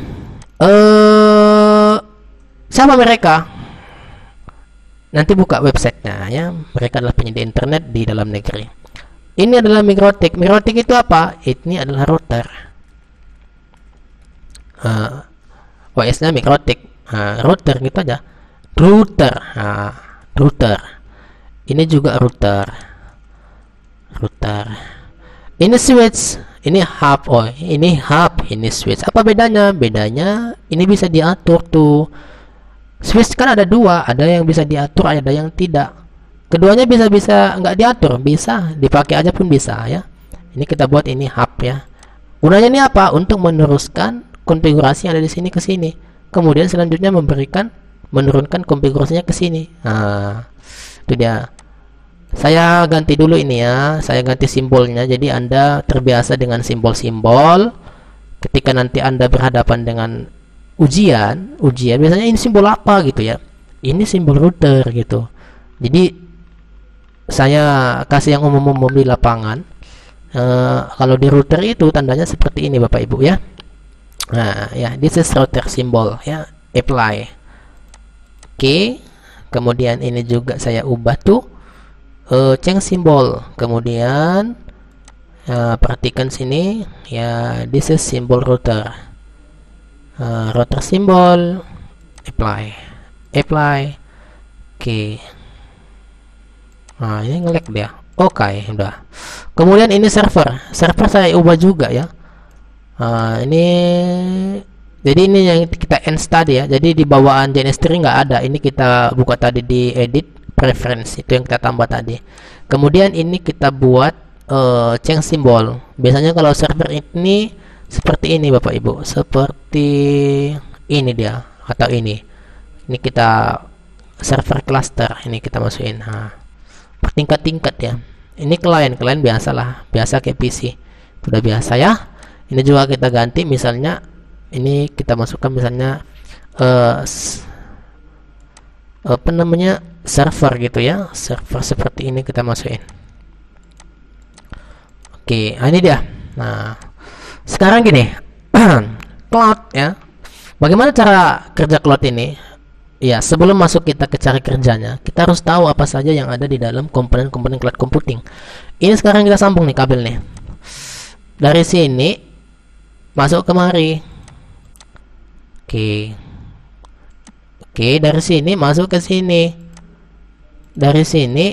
Eh siapa mereka? Nanti buka websitenya ya. Mereka adalah penyedia internet di dalam negeri. Ini adalah Mikrotik. Mikrotik itu apa? Ini adalah router. Uh, O S-nya Mikrotik. Uh, router gitu aja. Router. Uh, router. Ini juga router. Router. Ini switch. Ini hub. Oh, ini hub. Ini switch. Apa bedanya? Bedanya ini bisa diatur tuh. Switch kan ada dua, ada yang bisa diatur, ada yang tidak. Keduanya bisa-bisa nggak diatur, bisa dipakai aja pun bisa ya. Ini kita buat ini hub ya. Gunanya ini apa? Untuk meneruskan konfigurasi yang ada di sini ke sini. Kemudian selanjutnya memberikan menurunkan konfigurasinya ke sini. Nah, itu dia. Saya ganti dulu ini ya. Saya ganti simbolnya. Jadi Anda terbiasa dengan simbol-simbol. Ketika nanti Anda berhadapan dengan ujian, ujian biasanya ini simbol apa gitu ya. Ini simbol router gitu. Jadi saya kasih yang umum-umum di lapangan. E, kalau di router itu tandanya seperti ini Bapak Ibu ya. Nah, ya, this is router symbol ya. Apply. Oke. Kemudian ini juga saya ubah tuh e, change simbol. Kemudian e, perhatikan sini ya, this is symbol router. Uh, router symbol, apply, apply, oke. Okay. Nah, ini nge-lag dia. Oke, okay, udah. Kemudian ini server, server saya ubah juga ya. Nah, ini jadi ini yang kita ends tadi ya. Jadi di bawaan D N S tree nggak ada. Ini kita buka tadi di edit preference, itu yang kita tambah tadi. Kemudian ini kita buat uh, change symbol. Biasanya kalau server ini seperti ini Bapak Ibu, seperti ini dia atau ini. Ini kita server cluster, ini kita masukin. Nah, bertingkat-tingkat ya. Ini klien, klien biasa lah, biasa kayak P C. Udah biasa ya. Ini juga kita ganti, misalnya ini kita masukkan misalnya uh, apa namanya server gitu ya, server seperti ini kita masukin. Oke, nah ini dia. Nah, sekarang gini, cloud ya. Bagaimana cara kerja cloud ini? Ya, sebelum masuk kita ke cara kerjanya, kita harus tahu apa saja yang ada di dalam komponen-komponen cloud computing. Ini sekarang kita sambung nih kabel nih. Dari sini masuk kemari. Oke. Oke, dari sini masuk ke sini. Dari sini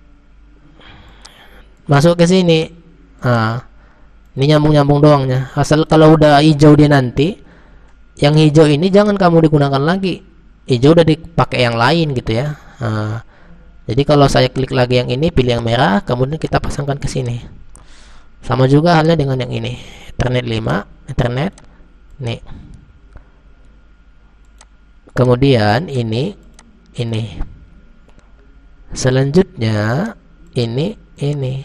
masuk ke sini. Nah, ini nyambung-nyambung doangnya. Asal kalau udah hijau dia nanti, yang hijau ini jangan kamu digunakan lagi. Hijau udah dipakai yang lain gitu ya. Nah, jadi kalau saya klik lagi yang ini, pilih yang merah, kemudian kita pasangkan ke sini. Sama juga halnya dengan yang ini. Ethernet lima, Ethernet nih. Kemudian ini ini. Selanjutnya ini ini.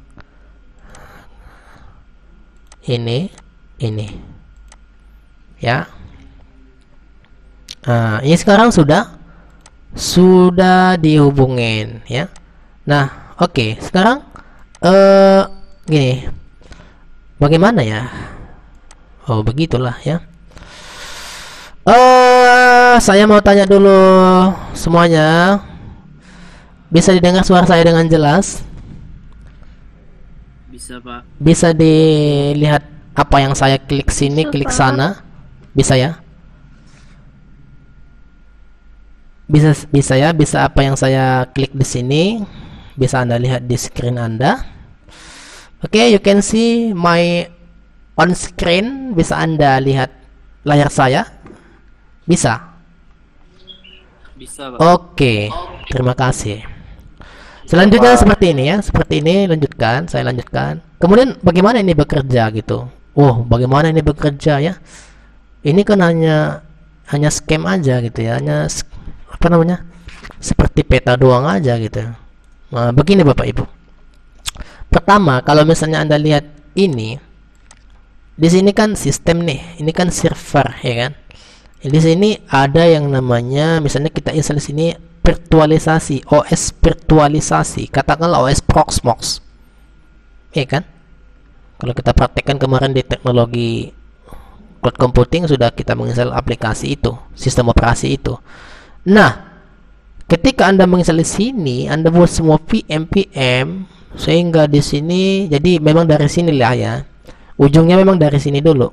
Ini ini. Ya. Nah, ini sekarang sudah sudah dihubungin ya. Nah, oke, okay. Sekarang eh gini. Bagaimana ya? Oh, begitulah ya. Uh, saya mau tanya dulu semuanya. Bisa didengar suara saya dengan jelas? Bisa, Pak. Bisa dilihat apa yang saya klik sini, bisa, klik Pak. Sana? Bisa ya? Bisa bisa ya, bisa apa yang saya klik di sini, bisa Anda lihat di screen Anda. Oke, okay, you can see my on screen, bisa Anda lihat layar saya. Bisa? Bisa, Pak. Oke, terima kasih. Selanjutnya seperti ini ya, seperti ini, lanjutkan, saya lanjutkan. Kemudian bagaimana ini bekerja gitu? Oh, bagaimana ini bekerja ya? Ini kan hanya hanya scam aja gitu ya, hanya apa namanya? Seperti peta doang aja gitu. Nah, begini Bapak Ibu. Pertama, kalau misalnya Anda lihat ini, di sini kan sistem nih, ini kan server ya kan? Di sini ada yang namanya, misalnya kita install sini virtualisasi, O S virtualisasi, katakanlah O S Proxmox, ya kan? Kalau kita praktekkan kemarin di teknologi cloud computing sudah kita menginstal aplikasi itu, sistem operasi itu. Nah, ketika Anda menginstal di sini, Anda buat semua V M V M, sehingga di sini, jadi memang dari sini lah ya, ujungnya memang dari sini dulu.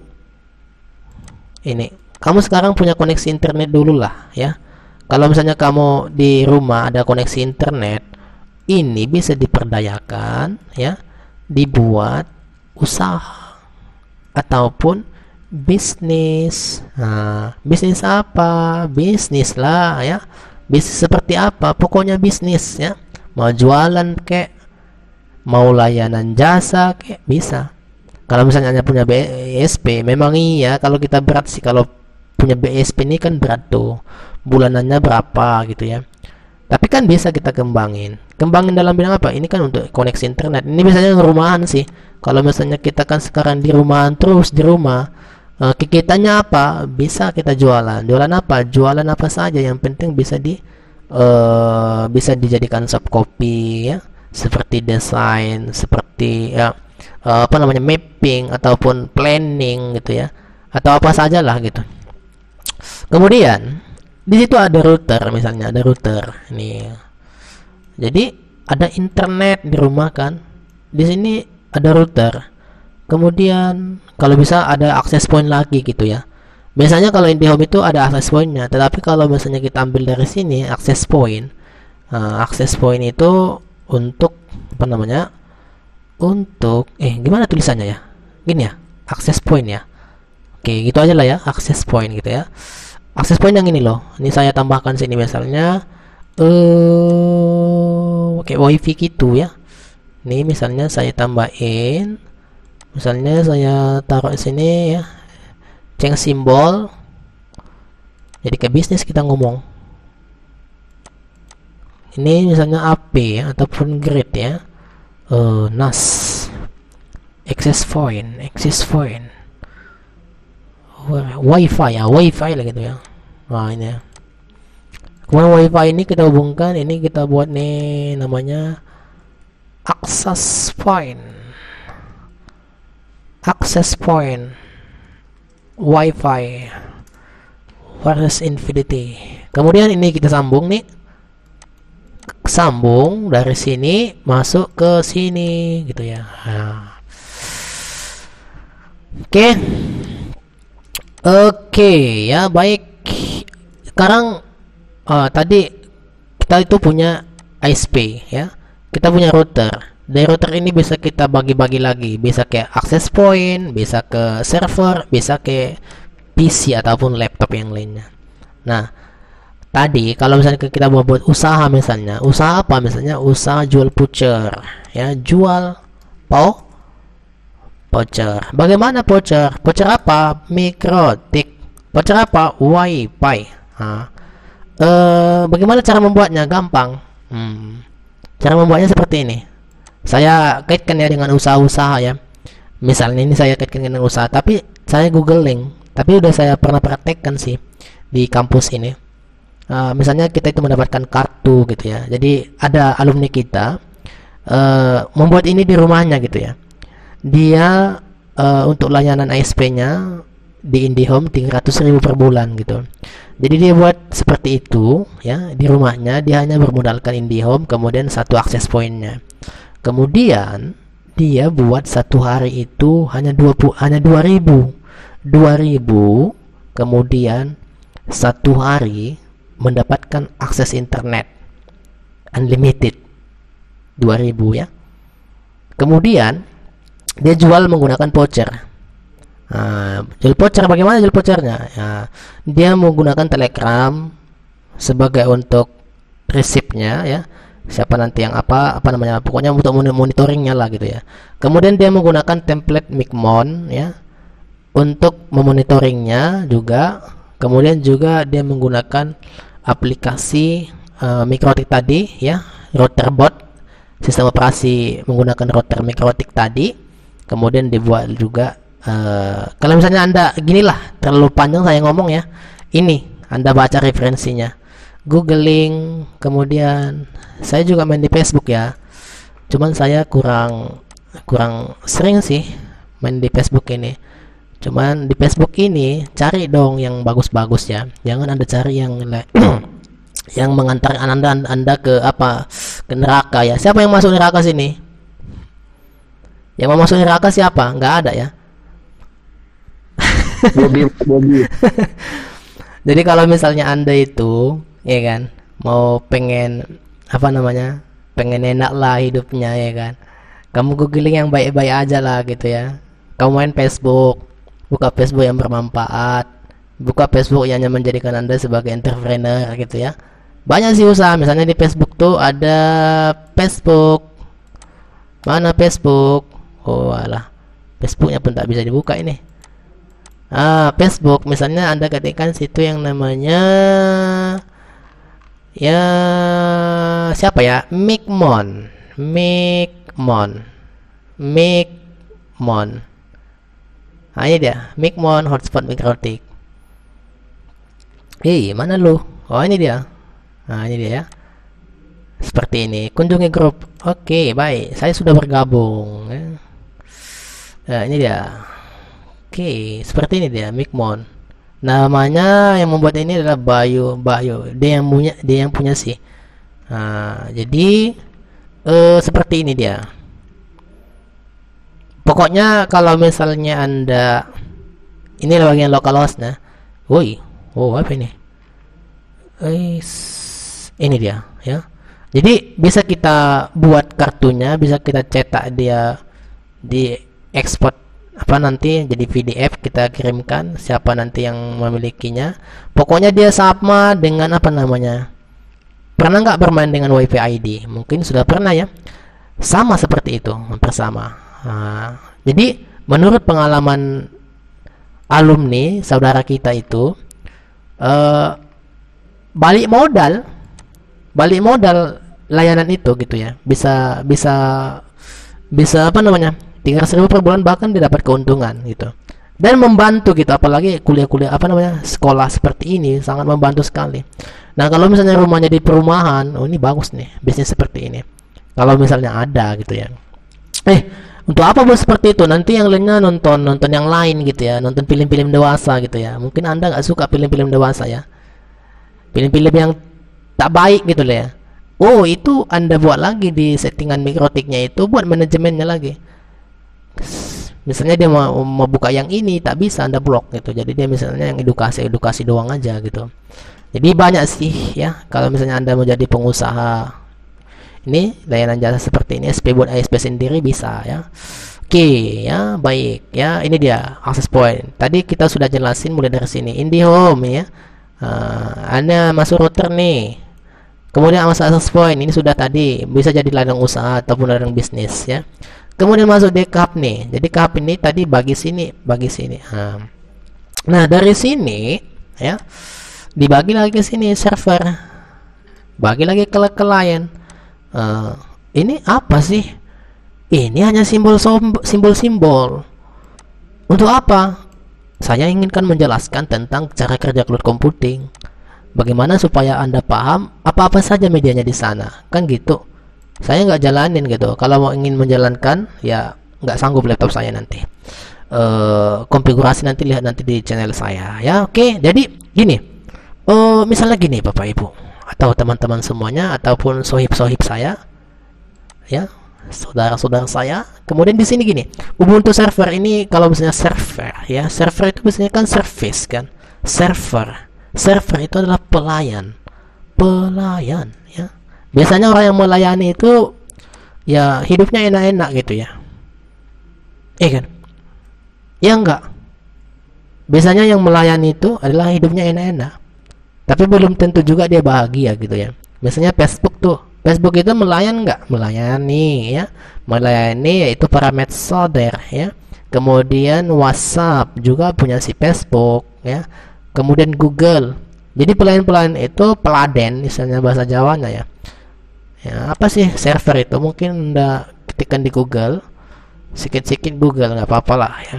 Ini. Kamu sekarang punya koneksi internet dulu lah ya. Kalau misalnya kamu di rumah ada koneksi internet, ini bisa diperdayakan ya, dibuat usaha ataupun bisnis. Nah, bisnis apa? Bisnis lah ya. Bisnis seperti apa? Pokoknya bisnis ya. Mau jualan kek, mau layanan jasa kek, bisa. Kalau misalnya hanya punya B S P, memang iya kalau kita berat sih, kalau punya B S P ini kan berat tuh, bulanannya berapa gitu ya. Tapi kan bisa kita kembangin. Kembangin dalam bidang apa? Ini kan untuk koneksi internet. Ini biasanya rumahan sih. Kalau misalnya kita kan sekarang di rumahan terus di rumah, uh, kitanya apa? Bisa kita jualan. Jualan apa? Jualan apa saja. Yang penting bisa di uh, bisa dijadikan soft copy ya. Seperti desain, seperti ya uh, apa namanya mapping ataupun planning gitu ya. Atau apa saja lah gitu. Kemudian di situ ada router, misalnya ada router nih. Jadi ada internet di rumah kan. Di sini ada router. Kemudian kalau bisa ada access point lagi gitu ya. Biasanya kalau IndiHome itu ada access pointnya, tetapi kalau misalnya kita ambil dari sini access point, uh, access point itu untuk apa namanya? Untuk eh gimana tulisannya ya? Gini ya, access point ya. Oke, gitu aja lah ya, access point gitu ya. Access point yang ini loh. Ini saya tambahkan sini misalnya eh oke wifi gitu ya. Ini misalnya saya tambahin, misalnya saya taruh di sini ya, change simbol. Jadi ke bisnis kita ngomong. Ini misalnya A P ya, ataupun grid ya. Uh, N A S, access point, access point, wifi ya, wifi lah gitu ya. Nah ini ya. Kemudian wifi ini kita hubungkan, ini kita buat nih namanya access point, access point, wifi, wireless infinity. Kemudian ini kita sambung nih, sambung dari sini masuk ke sini gitu ya. Nah. Oke, oke ya baik. Sekarang uh, tadi kita itu punya I S P ya, kita punya router. Dari router ini bisa kita bagi-bagi lagi, bisa ke access point, bisa ke server, bisa ke P C ataupun laptop yang lainnya. Nah, tadi kalau misalnya kita mau buat usaha, misalnya usaha apa, misalnya usaha jual voucher ya, jual pau voucher. Bagaimana voucher? Voucher apa? Mikrotik. Voucher apa? Wifi. Nah, eh, bagaimana cara membuatnya? Gampang. Hmm. Cara membuatnya seperti ini. Saya kaitkan ya dengan usaha-usaha ya. Misalnya ini saya kaitkan dengan usaha, tapi saya Google Link. Tapi udah saya pernah praktekkan sih di kampus ini. Uh, misalnya kita itu mendapatkan kartu gitu ya. Jadi ada alumni kita uh, membuat ini di rumahnya gitu ya. Dia uh, untuk layanan I S P-nya di IndiHome tiga ratus ribu per bulan gitu. Jadi dia buat seperti itu ya, di rumahnya dia hanya bermodalkan IndiHome, kemudian satu akses poinnya. Kemudian dia buat satu hari itu hanya dua puluh, hanya dua ribu. dua ribu, kemudian satu hari mendapatkan akses internet unlimited dua ribu ya. Kemudian dia jual menggunakan voucher. Nah, jual voucher bagaimana jual vouchernya? Ya, dia menggunakan Telegram sebagai untuk resipnya ya. Siapa nanti yang apa apa namanya? Pokoknya untuk monitoringnya lah gitu ya. Kemudian dia menggunakan template Micmon ya untuk memonitoringnya juga. Kemudian juga dia menggunakan aplikasi uh, Mikrotik tadi ya, routerbot, sistem operasi menggunakan router Mikrotik tadi. Kemudian dibuat juga uh, kalau misalnya Anda ginilah terlalu panjang saya ngomong ya, ini Anda baca referensinya, googling. Kemudian saya juga main di Facebook ya, cuman saya kurang kurang sering sih main di Facebook ini. Cuman di Facebook ini cari dong yang bagus-bagus ya, jangan Anda cari yang yang mengantarkan anda anda ke apa, ke neraka ya. Siapa yang masuk neraka sini? Yang mau masuk neraka siapa? Nggak ada ya. Bobby, Bobby. Jadi kalau misalnya Anda itu ya kan mau pengen apa namanya, pengen enak lah hidupnya ya kan, kamu googling yang baik-baik aja lah gitu ya. Kamu main Facebook, buka Facebook yang bermanfaat, buka Facebook yang hanya menjadikan Anda sebagai entrepreneur gitu ya. Banyak sih usaha, misalnya di Facebook tuh ada Facebook, mana Facebook, oh alah, Facebooknya pun tak bisa dibuka ini. Ah, Facebook misalnya Anda ketikkan situ yang namanya ya siapa ya, Micmon, Micmon, Micmon. Nah ini dia, Micmon hotspot Mikrotik. Hei, mana lu? Oh ini dia. Nah ini dia ya. Seperti ini. Kunjungi grup. Oke, baik. Saya sudah bergabung. Nah ini dia. Oke, seperti ini dia, Micmon. Namanya yang membuat ini adalah Bayu, Bayu. Dia yang punya, dia yang punya sih. Nah, jadi eh, seperti ini dia. Pokoknya kalau misalnya Anda, ini bagian localhost nah. Woi, oh apa ini? Eh, ini dia ya. Jadi bisa kita buat kartunya, bisa kita cetak dia di ekspor apa nanti jadi P D F kita kirimkan siapa nanti yang memilikinya. Pokoknya dia sama dengan apa namanya, pernah nggak bermain dengan WiFi I D? Mungkin sudah pernah ya, sama seperti itu, hampir sama. Nah, jadi menurut pengalaman alumni saudara kita itu, eh, balik modal balik modal layanan itu gitu ya, bisa bisa bisa apa namanya, tiga ratus ribu per bulan, bahkan dia dapat keuntungan gitu, dan membantu gitu, apalagi kuliah-kuliah apa namanya, sekolah seperti ini sangat membantu sekali. Nah kalau misalnya rumahnya di perumahan, oh ini bagus nih bisnis seperti ini kalau misalnya ada gitu ya. Eh untuk apa bos seperti itu? Nanti yang lainnya nonton nonton yang lain gitu ya, nonton film-film dewasa gitu ya. Mungkin anda nggak suka film-film dewasa ya, film-film yang tak baik gitu lah ya. Oh itu anda buat lagi di settingan mikrotiknya itu, buat manajemennya lagi. Misalnya dia mau, mau buka yang ini, tak bisa anda blok gitu. Jadi dia misalnya yang edukasi edukasi doang aja gitu. Jadi banyak sih ya, kalau misalnya anda mau jadi pengusaha ini layanan jasa seperti ini, S P buat I S P sendiri bisa ya. Oke ya, baik ya, ini dia akses point. Tadi kita sudah jelasin mulai dari sini IndiHome ya. Uh, anda masuk router nih, kemudian masuk akses point, ini sudah tadi bisa jadi ladang usaha ataupun ladang bisnis ya. Kemudian masuk di C A P nih, jadi C A P ini tadi bagi sini bagi sini. Nah, nah dari sini ya dibagi lagi ke sini server, bagi lagi ke klien. Uh, ini apa sih? Ini hanya simbol simbol-simbol. Untuk apa? Saya inginkan menjelaskan tentang cara kerja cloud computing. Bagaimana supaya anda paham apa-apa saja medianya di sana, kan gitu. Saya nggak jalanin gitu. Kalau mau ingin menjalankan, ya nggak sanggup laptop saya nanti. Uh, konfigurasi nanti lihat nanti di channel saya. Ya oke. Okay. Jadi gini. Uh, misalnya gini, Bapak Ibu, atau teman-teman semuanya, ataupun sohib-sohib saya ya, saudara-saudara saya. Kemudian di sini gini, Ubuntu server ini, kalau misalnya server ya, server itu biasanya kan service kan, server server itu adalah pelayan pelayan ya. Biasanya orang yang melayani itu ya hidupnya enak-enak gitu ya, eh kan ya, enggak, biasanya yang melayani itu adalah hidupnya enak-enak, tapi belum tentu juga dia bahagia gitu ya. Biasanya Facebook tuh, Facebook itu melayan nggak? Melayani ya, melayani yaitu para medsoder ya. Kemudian WhatsApp juga punya si Facebook ya. Kemudian Google. Jadi pelayan-pelayan itu peladen, misalnya bahasa Jawanya ya. Ya apa sih server itu? Mungkin udah ketikkan di Google, sikit-sikit Google nggak apa-apa lah ya.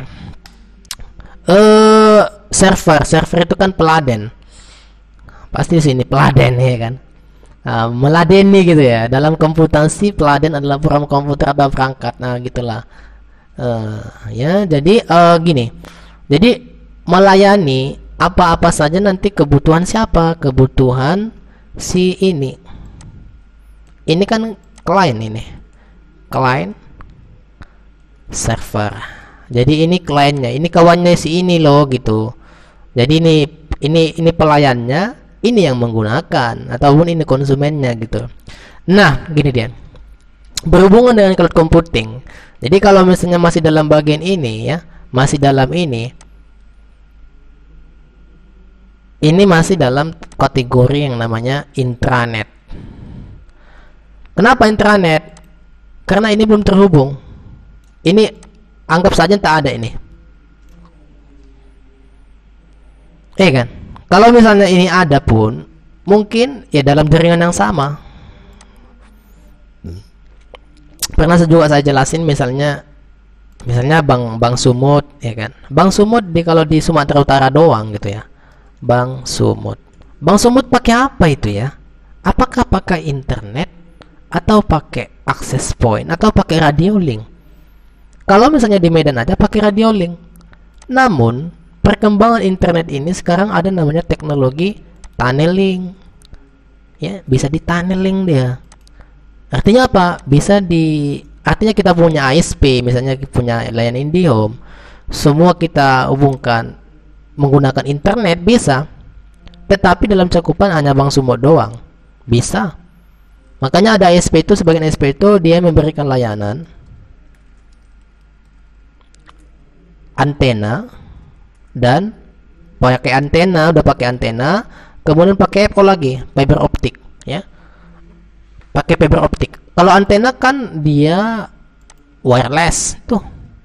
Eh server, server itu kan peladen. Pasti sini peladen ya kan. Uh, meladeni gitu ya. Dalam komputasi peladen adalah program komputer atau perangkat. Nah gitulah. Uh, ya jadi uh, gini. Jadi melayani apa-apa saja nanti kebutuhan siapa? Kebutuhan si ini. Ini kan client ini. Client server. Jadi ini kliennya, ini kawannya si ini loh gitu. Jadi ini ini ini pelayannya, ini yang menggunakan ataupun ini konsumennya gitu. Nah gini dia, berhubungan dengan cloud computing. Jadi kalau misalnya masih dalam bagian ini ya, masih dalam ini ini masih dalam kategori yang namanya intranet. Kenapa intranet? Karena ini belum terhubung. Ini anggap saja tak ada ini, eh kan. Kalau misalnya ini ada pun, mungkin ya dalam jaringan yang sama. Pernah juga saya jelasin, misalnya, misalnya Bang Bang Sumut, ya kan. Bang Sumut di kalau di Sumatera Utara doang gitu ya. Bang Sumut, Bang Sumut pakai apa itu ya? Apakah pakai internet atau pakai access point atau pakai radio link? Kalau misalnya di Medan aja pakai radio link. Namun perkembangan internet ini sekarang ada namanya teknologi tunneling. Ya, bisa di tunneling dia. Artinya apa? Bisa di artinya kita punya I S P, misalnya punya layanan IndiHome. Semua kita hubungkan menggunakan internet bisa. Tetapi dalam cakupan hanya Bang Sumut doang. Bisa. Makanya ada I S P itu, sebagian I S P itu dia memberikan layanan antena, dan pakai antena, udah pakai antena, kemudian pakai apa lagi? Fiber optik, ya. Pakai fiber optik. Kalau antena kan dia wireless tuh.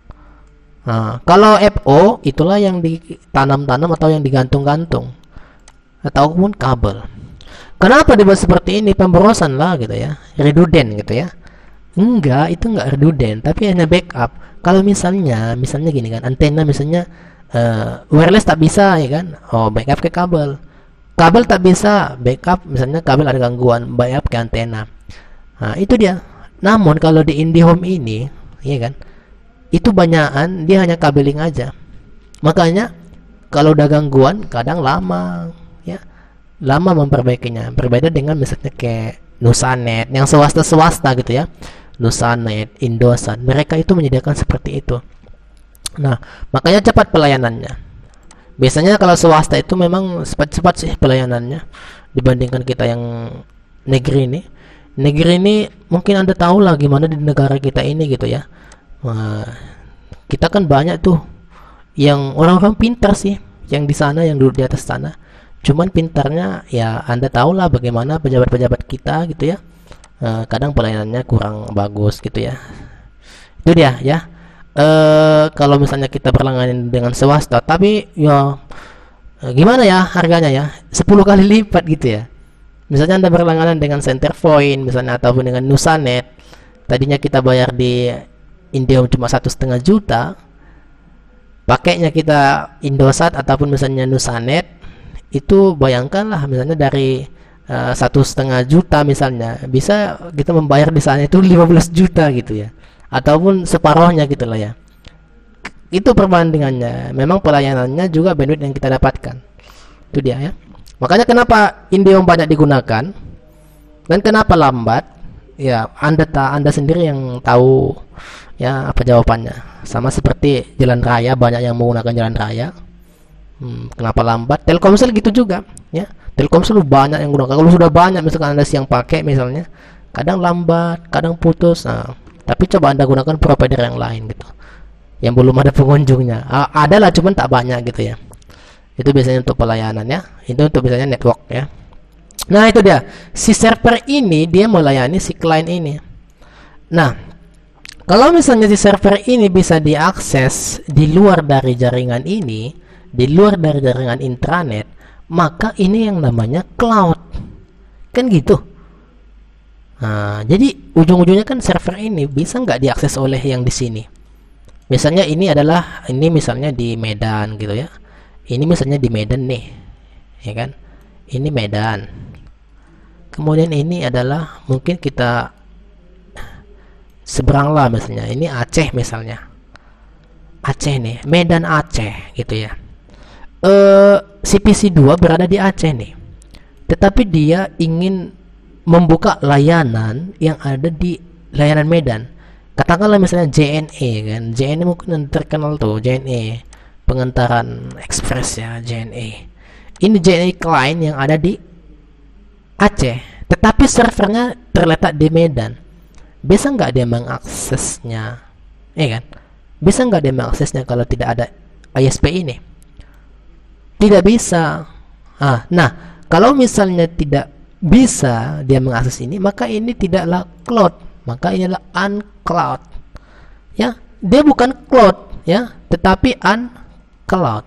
Nah, kalau F O itulah yang ditanam-tanam atau yang digantung-gantung ataupun kabel. Kenapa dibuat seperti ini? Pemborosan lah gitu ya, redundant gitu ya. Enggak, itu enggak redundant, tapi hanya backup. Kalau misalnya, misalnya gini kan, antena misalnya uh, wireless tak bisa ya kan, oh backup ke kabel. Kabel tak bisa, backup misalnya kabel ada gangguan, backup ke antena. Nah, itu dia. Namun kalau di IndiHome ini, ya kan, itu banyakan dia hanya kabeling aja. Makanya kalau udah gangguan kadang lama, ya. Lama memperbaikinya. Berbeda dengan misalnya kayak Nusanet yang swasta-swasta gitu ya. Nusanet, Indosat, mereka itu menyediakan seperti itu. Nah, makanya cepat pelayanannya. Biasanya kalau swasta itu memang cepat-cepat sih pelayanannya dibandingkan kita yang negeri ini. Negeri ini mungkin Anda tahu lah gimana di negara kita ini gitu ya. Nah, kita kan banyak tuh yang orang-orang pintar sih yang di sana, yang duduk di atas sana. Cuman pintarnya ya Anda tahu lah bagaimana pejabat-pejabat kita gitu ya. Uh, kadang pelayanannya kurang bagus gitu ya. Itu dia ya. Uh, kalau misalnya kita berlangganan dengan swasta, tapi ya uh, gimana ya harganya ya? sepuluh kali lipat gitu ya. Misalnya Anda berlangganan dengan Centerpoint misalnya ataupun dengan Nusanet, tadinya kita bayar di IndiHome cuma satu setengah juta, pakainya kita Indosat ataupun misalnya Nusanet, itu bayangkanlah misalnya dari uh, satu setengah juta misalnya bisa kita membayar di sana itu lima belas juta gitu ya, ataupun separuhnya gitulah ya. Itu perbandingannya. Memang pelayanannya juga bandwidth yang kita dapatkan. Itu dia ya. Makanya kenapa IndiHome banyak digunakan dan kenapa lambat? Ya Anda ta Anda sendiri yang tahu ya apa jawabannya. Sama seperti jalan raya, banyak yang menggunakan jalan raya. Hmm, kenapa lambat? Telkomsel gitu juga ya. Telkomsel banyak yang gunakan. Kalau sudah banyak misalkan Anda siang pakai misalnya, kadang lambat, kadang putus. Nah, tapi coba Anda gunakan provider yang lain gitu, yang belum ada pengunjungnya. A ada lah, cuman tak banyak gitu ya. Itu biasanya untuk pelayanan ya. Itu untuk biasanya network ya. Nah, itu dia. Si server ini dia melayani si klien ini. Nah, kalau misalnya si server ini bisa diakses di luar dari jaringan ini, di luar dari jaringan intranet, maka ini yang namanya cloud. Kan gitu. Nah, jadi ujung-ujungnya kan server ini bisa nggak diakses oleh yang di sini. Misalnya ini adalah, ini misalnya di Medan gitu ya. Ini misalnya di Medan nih, ya kan? Ini Medan. Kemudian ini adalah mungkin kita seberang lah misalnya. Ini Aceh misalnya. Aceh nih, Medan Aceh gitu ya. Uh, C P C dua berada di Aceh nih, tetapi dia ingin membuka layanan yang ada di layanan Medan. Katakanlah misalnya J N E kan, J N E mungkin terkenal tuh, J N E Pengantaran Express ya, J N E. Ini J N E client yang ada di Aceh, tetapi servernya terletak di Medan. Bisa nggak dia mengaksesnya? Ya kan? Bisa nggak dia mengaksesnya kalau tidak ada I S P ini? Tidak bisa. Ah, nah, kalau misalnya tidak bisa dia mengakses ini, maka ini tidaklah cloud, maka ini adalah uncloud. Ya, dia bukan cloud, ya, tetapi uncloud.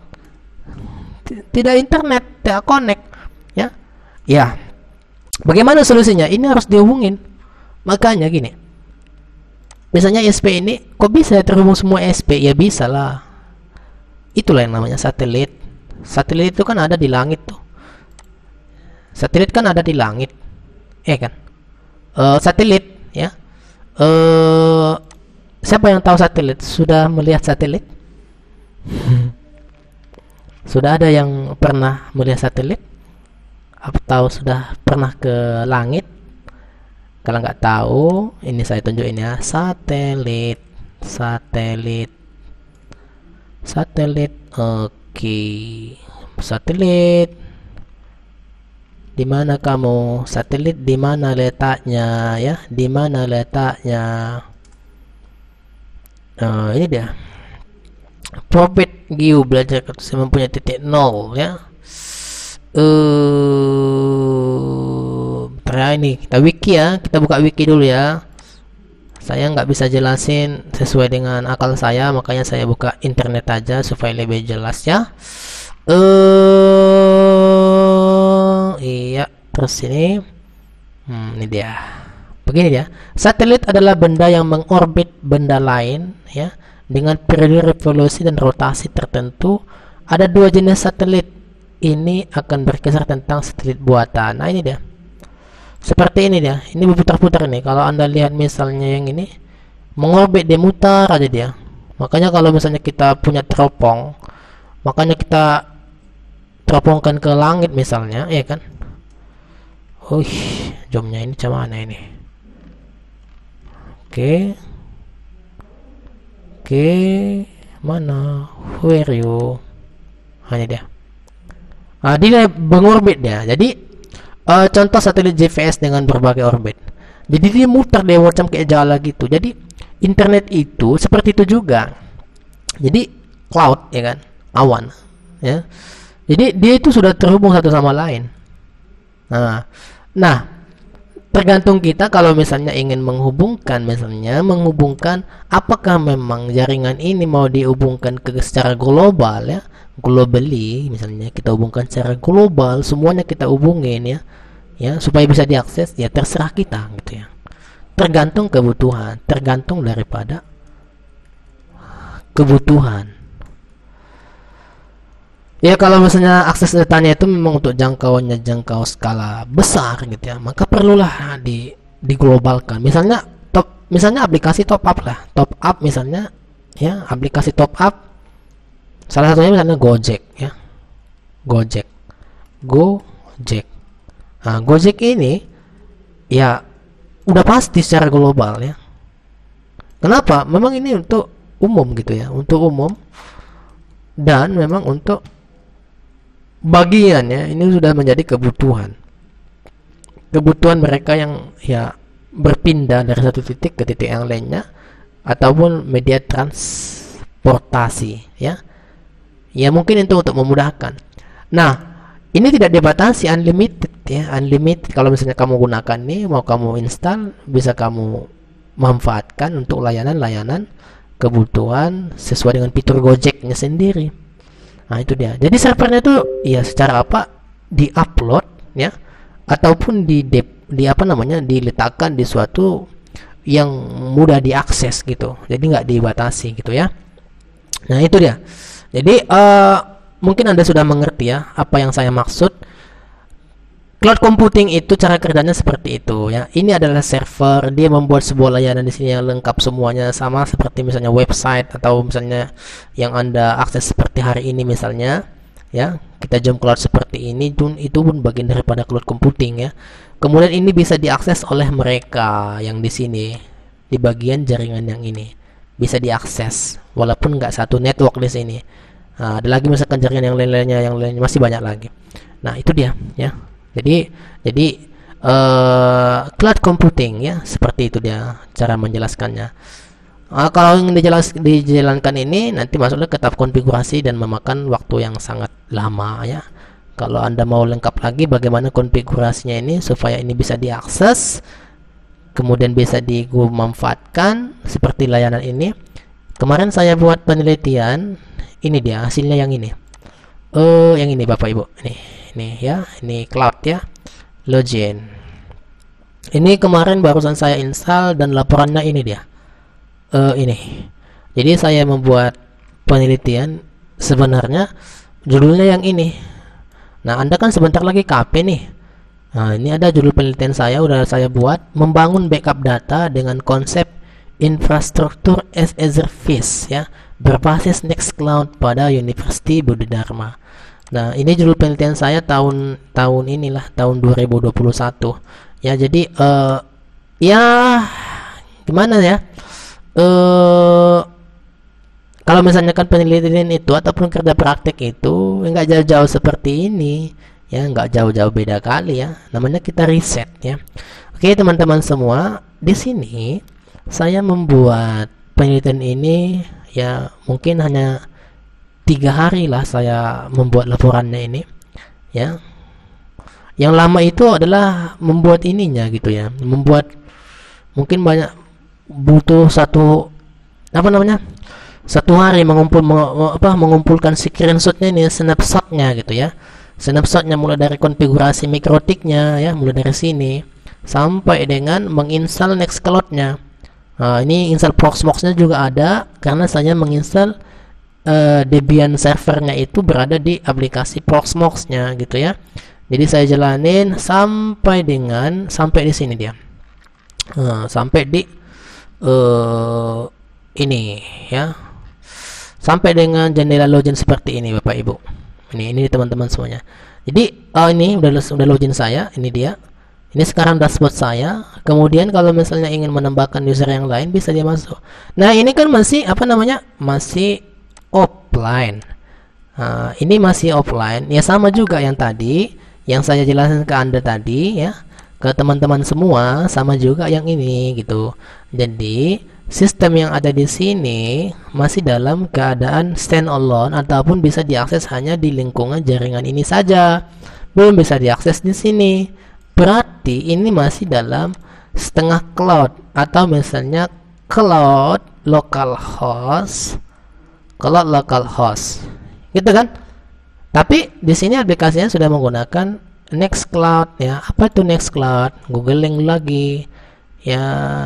Tidak internet, tidak connect, ya. Ya. Bagaimana solusinya? Ini harus dihubungin. Makanya gini. Misalnya I S P ini, kok bisa terhubung semua I S P? Ya bisa lah. Itulah yang namanya satelit. Satelit itu kan ada di langit tuh. Satelit kan ada di langit, eh kan? Uh, satelit, ya. Uh, siapa yang tahu satelit? Sudah melihat satelit? Sudah ada yang pernah melihat satelit? Atau sudah pernah ke langit? Kalau nggak tahu, ini saya tunjukin ya. Satelit, satelit, satelit. Oke. Oke, satelit. Di mana kamu? Satelit di mana letaknya ya? Di mana letaknya? Uh, ini dia. Probit Giu belajar kertas mempunyai titik nol ya. Eh, uh, ini kita wiki ya, kita buka wiki dulu ya. Saya nggak bisa jelasin sesuai dengan akal saya, makanya saya buka internet aja supaya lebih jelas ya. Eh, uh, iya, terus ini, hmm, ini dia. Begini dia, satelit adalah benda yang mengorbit benda lain ya dengan periode revolusi dan rotasi tertentu. Ada dua jenis satelit. Ini akan berkisar tentang satelit buatan. Nah ini dia. Seperti ini dia. Ini berputar-putar nih. Kalau Anda lihat misalnya yang ini mengorbit, dia mutar aja dia. Makanya kalau misalnya kita punya teropong, makanya kita teropongkan ke langit misalnya, ya kan? Wih, jomnya ini macam mana ini? Oke. Oke, mana? Where you? Hanya dia. Ah, dia mengorbit dia. Jadi uh, contoh satelit G P S dengan berbagai orbit. Jadi dia muter dia macam kayak jala gitu. Jadi internet itu seperti itu juga. Jadi cloud ya kan, awan ya. Jadi dia itu sudah terhubung satu sama lain. Nah, nah tergantung kita kalau misalnya ingin menghubungkan, misalnya menghubungkan apakah memang jaringan ini mau dihubungkan ke secara global ya, globally misalnya kita hubungkan secara global, semuanya kita hubungin ya, ya supaya bisa diakses ya, terserah kita gitu ya. Tergantung kebutuhan, tergantung daripada kebutuhan. Ya kalau misalnya akses datanya itu memang untuk jangkauannya jangkau skala besar gitu ya, maka perlulah di diglobalkan. Misalnya top, misalnya aplikasi top up lah, top up misalnya ya, aplikasi top up salah satunya misalnya Gojek ya, Gojek, Gojek. Nah, Gojek ini ya udah pasti secara global ya. Kenapa? Memang ini untuk umum gitu ya, untuk umum dan memang untuk bagian ya, ini sudah menjadi kebutuhan kebutuhan mereka yang ya berpindah dari satu titik ke titik yang lainnya, ataupun media transportasi ya, ya mungkin itu untuk memudahkan. Nah ini tidak dibatasi, unlimited ya, unlimited. Kalau misalnya kamu gunakan nih, mau kamu install, bisa kamu manfaatkan untuk layanan-layanan kebutuhan sesuai dengan fitur Gojeknya sendiri. Nah itu dia. Jadi servernya itu ya secara apa di-upload ya, ataupun di, de, di apa namanya diletakkan di suatu yang mudah diakses gitu. Jadi nggak dibatasi gitu ya. Nah itu dia. Jadi uh, mungkin Anda sudah mengerti ya apa yang saya maksud. Cloud computing itu cara kerjanya seperti itu ya. Ini adalah server, dia membuat sebuah layanan di sini yang lengkap semuanya, sama seperti misalnya website atau misalnya yang Anda akses seperti hari ini misalnya ya. Kita jam cloud seperti ini, itu pun bagian daripada cloud computing ya. Kemudian ini bisa diakses oleh mereka yang di sini di bagian jaringan yang ini. Bisa diakses walaupun nggak satu network di sini. Nah, ada lagi misalkan jaringan yang lain-lainnya, yang lainnya masih banyak lagi. Nah, itu dia ya. Jadi jadi uh, cloud computing ya, seperti itu dia cara menjelaskannya. Uh, kalau ingin dijelas, dijalankan ini nanti masuklah ke tahap konfigurasi dan memakan waktu yang sangat lama ya. Kalau Anda mau lengkap lagi bagaimana konfigurasinya ini supaya ini bisa diakses, kemudian bisa dimanfaatkan seperti layanan ini. Kemarin saya buat penelitian, ini dia hasilnya yang ini. Oh, yang ini Bapak Ibu. Ini, ini ya, ini cloud ya. Login. Ini kemarin barusan saya install dan laporannya ini dia. Uh, ini. Jadi saya membuat penelitian, sebenarnya judulnya yang ini. Nah, Anda kan sebentar lagi K P nih. Nah, ini ada judul penelitian saya, udah saya buat, membangun backup data dengan konsep infrastruktur as a service ya, berbasis Nextcloud pada University Bodhidharma. Nah, ini judul penelitian saya tahun tahun inilah tahun dua ribu dua puluh satu. Ya, jadi uh, ya gimana ya? Uh, kalau misalnya kan penelitian itu ataupun kerja praktek itu nggak jauh-jauh seperti ini, ya nggak jauh-jauh beda kali ya. Namanya kita riset ya. Oke teman-teman semua, di sini saya membuat penelitian ini ya mungkin hanya tiga hari lah saya membuat laporannya ini, ya. Yang lama itu adalah membuat ininya gitu ya, membuat mungkin banyak butuh satu apa namanya satu hari mengumpul meng, apa mengumpulkan screenshotnya ini, snapshotnya gitu ya, snapshotnya mulai dari konfigurasi mikrotiknya ya, mulai dari sini sampai dengan menginstal Nextcloud-nya. Nah, ini install Proxmox-nya juga ada karena saya menginstal uh, Debian servernya itu berada di aplikasi Proxmox-nya gitu ya. Jadi saya jalanin sampai dengan sampai di sini dia, uh, sampai di uh, ini ya, sampai dengan jendela login seperti ini Bapak Ibu. Ini ini teman-teman semuanya. Jadi uh, ini udah udah login saya, ini dia. Ini sekarang dashboard saya. Kemudian kalau misalnya ingin menambahkan user yang lain bisa dia masuk. Nah ini kan masih apa namanya masih offline. Nah, ini masih offline. Ya sama juga yang tadi yang saya jelaskan ke Anda tadi ya, ke teman-teman semua sama juga yang ini gitu. Jadi sistem yang ada di sini masih dalam keadaan stand alone ataupun bisa diakses hanya di lingkungan jaringan ini saja. Belum bisa diakses di sini. Berarti ini masih dalam setengah cloud atau misalnya cloud localhost, cloud localhost, gitu kan? Tapi di sini aplikasinya sudah menggunakan Nextcloud ya. Apa itu Nextcloud? Googling lagi ya,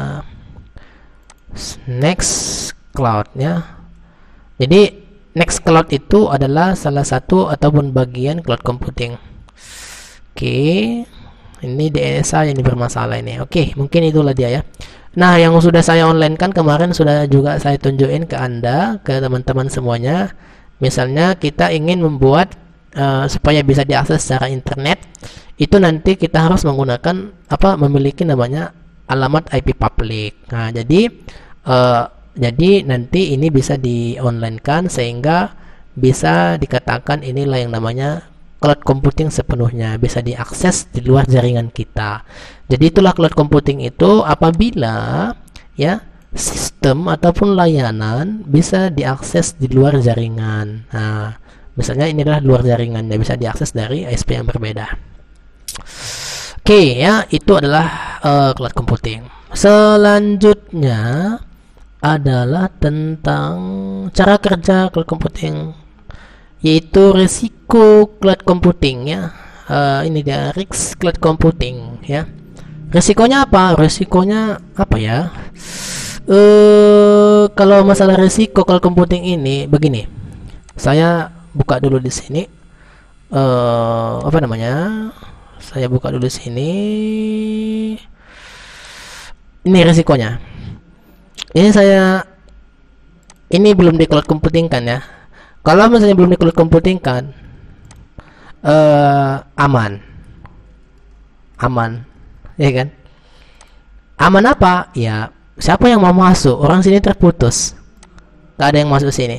Nextcloud ya. Jadi Nextcloud itu adalah salah satu ataupun bagian cloud computing. Oke, ini D N S A yang bermasalah ini. Oke, mungkin itulah dia ya. Nah, yang sudah saya online kan kemarin sudah juga saya tunjukin ke Anda, ke teman-teman semuanya. Misalnya kita ingin membuat uh, supaya bisa diakses secara internet, itu nanti kita harus menggunakan apa memiliki namanya alamat I P public. Nah, jadi uh, jadi nanti ini bisa di online kan sehingga bisa dikatakan inilah yang namanya cloud computing sepenuhnya, bisa diakses di luar jaringan kita. Jadi itulah cloud computing itu apabila ya sistem ataupun layanan bisa diakses di luar jaringan. Nah, misalnya ini adalah luar jaringannya, bisa diakses dari I S P yang berbeda. Oke ya, itu adalah uh, cloud computing. Selanjutnya adalah tentang cara kerja cloud computing, yaitu risiko cloud computing ya. Uh, ini dia risk cloud computing ya. Risikonya apa? Risikonya apa ya? Uh, kalau masalah risiko cloud computing ini begini, saya buka dulu di sini. Uh, apa namanya? Saya buka dulu di sini. Ini risikonya. Ini saya ini belum di cloud computing kan ya. Kalau misalnya belum di cloud computing kan, uh, aman, aman, ya kan? Aman apa? Ya. Siapa yang mau masuk? Orang sini terputus, gak ada yang masuk sini.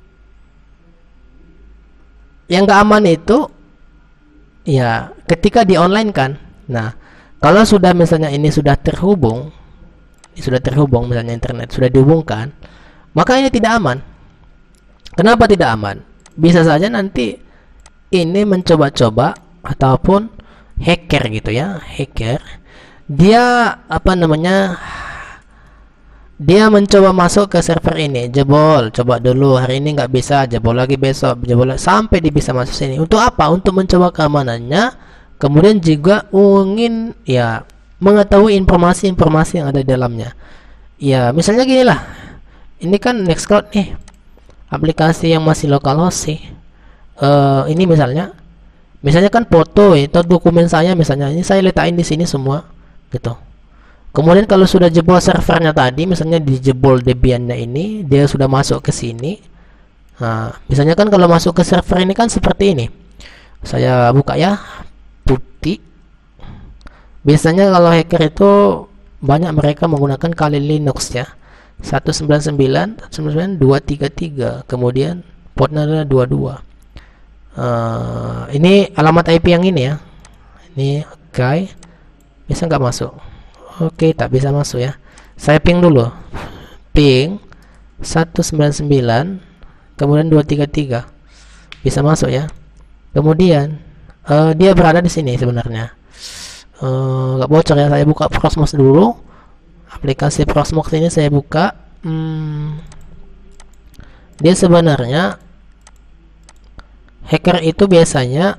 Yang gak aman itu ya ketika di online kan. Nah, kalau sudah misalnya ini sudah terhubung, sudah terhubung misalnya internet sudah dihubungkan, maka ini tidak aman. Kenapa tidak aman? Bisa saja nanti ini mencoba-coba ataupun hacker gitu ya, hacker dia apa namanya dia mencoba masuk ke server ini, jebol, coba dulu hari ini nggak bisa, jebol lagi besok, jebol lagi, sampai dia bisa masuk sini. Untuk apa? Untuk mencoba keamanannya, kemudian juga ingin ya mengetahui informasi-informasi yang ada di dalamnya. Ya misalnya gini lah, ini kan Nextcloud nih, aplikasi yang masih localhost sih. Uh, ini misalnya, misalnya kan foto atau dokumen saya misalnya, ini saya letakkan di sini semua, gitu. Kemudian kalau sudah jebol servernya tadi, misalnya dijebol Debiannya ini, dia sudah masuk ke sini. Nah, misalnya kan kalau masuk ke server ini kan seperti ini. Saya buka ya, putih. Biasanya kalau hacker itu banyak mereka menggunakan Kali Linux ya. satu sembilan sembilan satu sembilan dua tiga tiga, kemudian portnya adalah dua puluh dua. Uh, ini alamat I P yang ini ya. Ini oke. Okay. Bisa nggak masuk? Oke, tak bisa masuk ya. Saya ping dulu. Ping satu sembilan sembilan, kemudian dua tiga tiga bisa masuk ya. Kemudian uh, dia berada di sini sebenarnya. Uh, gak bocor ya, saya buka Proxmox dulu. Aplikasi Proxmox ini saya buka. Hmm, dia sebenarnya hacker itu biasanya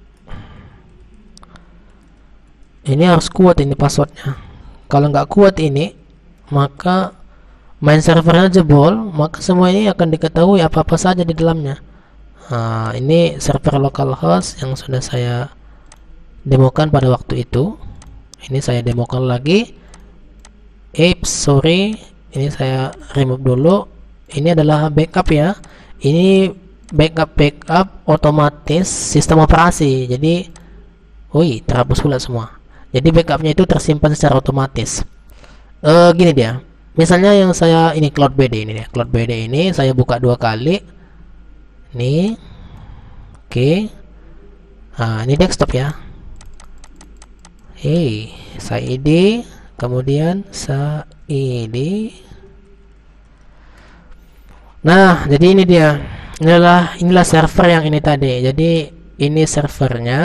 ini harus kuat ini passwordnya. Kalau nggak kuat ini, maka main servernya jebol, maka semua ini akan diketahui apa-apa saja di dalamnya. Nah, ini server localhost yang sudah saya demokan pada waktu itu. Ini saya demokan lagi. Oops, sorry, ini saya remove dulu. Ini adalah backup ya. Ini backup backup otomatis sistem operasi. Jadi, wih, terhapus pula semua. Jadi backupnya itu tersimpan secara otomatis. Uh, gini dia. Misalnya yang saya ini Cloud B D ini ya. Cloud B D ini saya buka dua kali. Nih. Oke. Okay. Nah, ini desktop ya. Hey, saya I D, kemudian saya I D. Nah, jadi ini dia. Inilah inilah server yang ini tadi. Jadi ini servernya.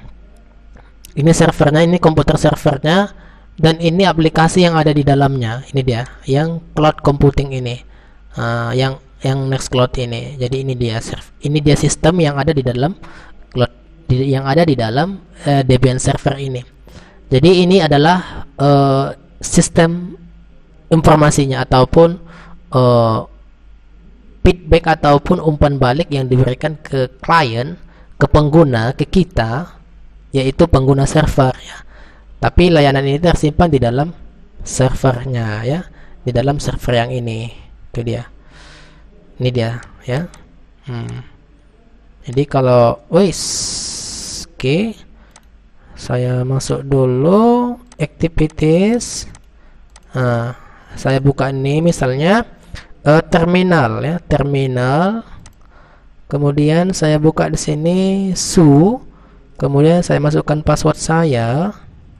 Ini servernya, ini komputer servernya, dan ini aplikasi yang ada di dalamnya. Ini dia, yang cloud computing ini, uh, yang yang Nextcloud ini. Jadi ini dia, ini dia sistem yang ada di dalam cloud, di, yang ada di dalam uh, Debian server ini. Jadi ini adalah uh, sistem informasinya ataupun uh, feedback ataupun umpan balik yang diberikan ke klien, ke pengguna, ke kita, yaitu pengguna server ya. Tapi layanan ini tersimpan di dalam servernya ya, di dalam server yang ini. Itu dia. Ini dia ya. Hmm. Jadi kalau wis oke. Okay. Saya masuk dulu activities. Nah, saya buka ini misalnya uh, terminal ya, terminal. Kemudian saya buka di sini su. Kemudian saya masukkan password saya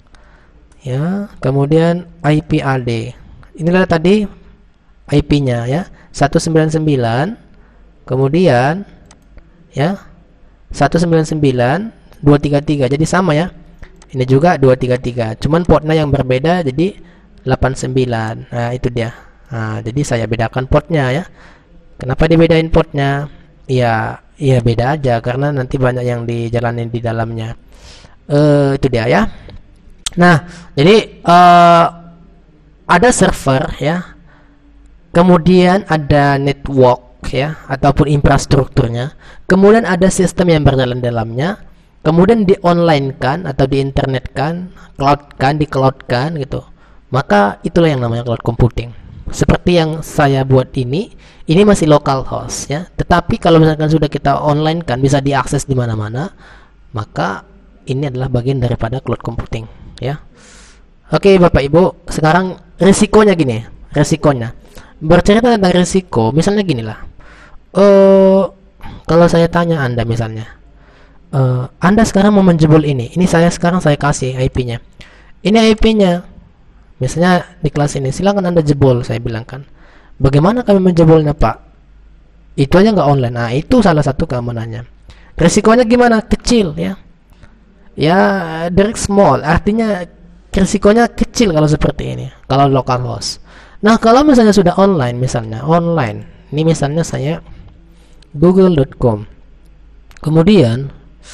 ya, kemudian I P A D. Inilah tadi I P-nya ya, seratus sembilan puluh sembilan. Kemudian ya, seratus sembilan puluh sembilan dua tiga tiga. Jadi sama ya. Ini juga dua tiga tiga. Cuman portnya yang berbeda jadi delapan sembilan. Nah, itu dia. Nah, jadi saya bedakan portnya ya. Kenapa dibedain portnya? Ya, iya beda aja karena nanti banyak yang dijalanin di dalamnya. Uh, itu dia ya. Nah, jadi uh, ada server ya. Kemudian ada network ya ataupun infrastrukturnya. Kemudian ada sistem yang berjalan dalamnya. Kemudian di online kan atau di internet kan, cloud kan, di cloud kan gitu. Maka itulah yang namanya cloud computing. Seperti yang saya buat ini, ini masih local host ya. Tetapi kalau misalkan sudah kita online kan, bisa diakses di mana-mana, maka ini adalah bagian daripada cloud computing ya. Oke Bapak Ibu, sekarang risikonya gini, risikonya. Bercerita tentang risiko, misalnya gini lah. Uh, kalau saya tanya Anda misalnya, uh, Anda sekarang mau menjebol ini, ini saya sekarang saya kasih I P-nya. Ini I P-nya. Misalnya di kelas ini, silakan Anda jebol, saya bilang kan. Bagaimana kami menjebolnya Pak? Itu aja nggak online. Nah, itu salah satu keamanannya. Risikonya gimana? Kecil ya. Ya, direct small, artinya risikonya kecil kalau seperti ini, kalau localhost. Nah, kalau misalnya sudah online, misalnya online, ini misalnya saya google dot com. Kemudian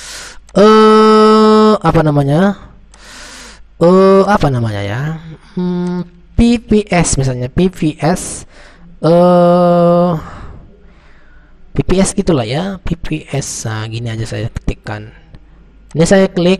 eh apa namanya? Uh, apa namanya ya, hmm, P P S misalnya, P P S uh, P P S gitulah ya, P P S. Nah, gini aja saya ketikkan, ini saya klik,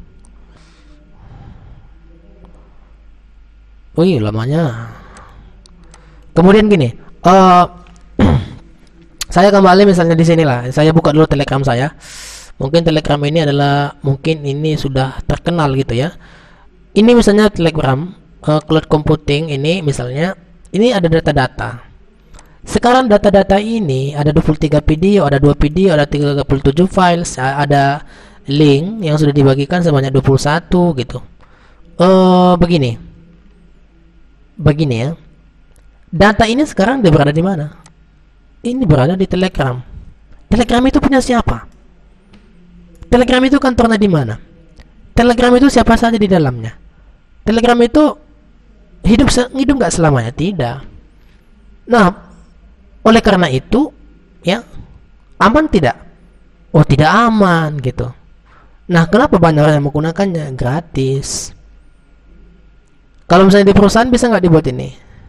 wih lamanya. Kemudian gini, uh, saya kembali misalnya di sinilah, saya buka dulu Telegram saya. Mungkin Telegram ini adalah, mungkin ini sudah terkenal gitu ya. Ini misalnya Telegram uh, cloud computing ini misalnya, ini ada data-data. Sekarang data-data ini ada dua puluh tiga video, ada dua video, ada tiga puluh tujuh files, ada link yang sudah dibagikan sebanyak dua puluh satu gitu. Uh, begini. Begini ya. Data ini sekarang dia berada di mana? ini berada di Telegram. Telegram itu punya siapa? Telegram itu kantornya di mana? Telegram itu siapa saja di dalamnya? Telegram itu hidup hidup nggak selamanya, tidak. Nah, oleh karena itu, ya, aman tidak? Oh, tidak aman gitu. Nah, kenapa banyak orang yang menggunakannya? Gratis. Kalau misalnya di perusahaan bisa nggak dibuat ini?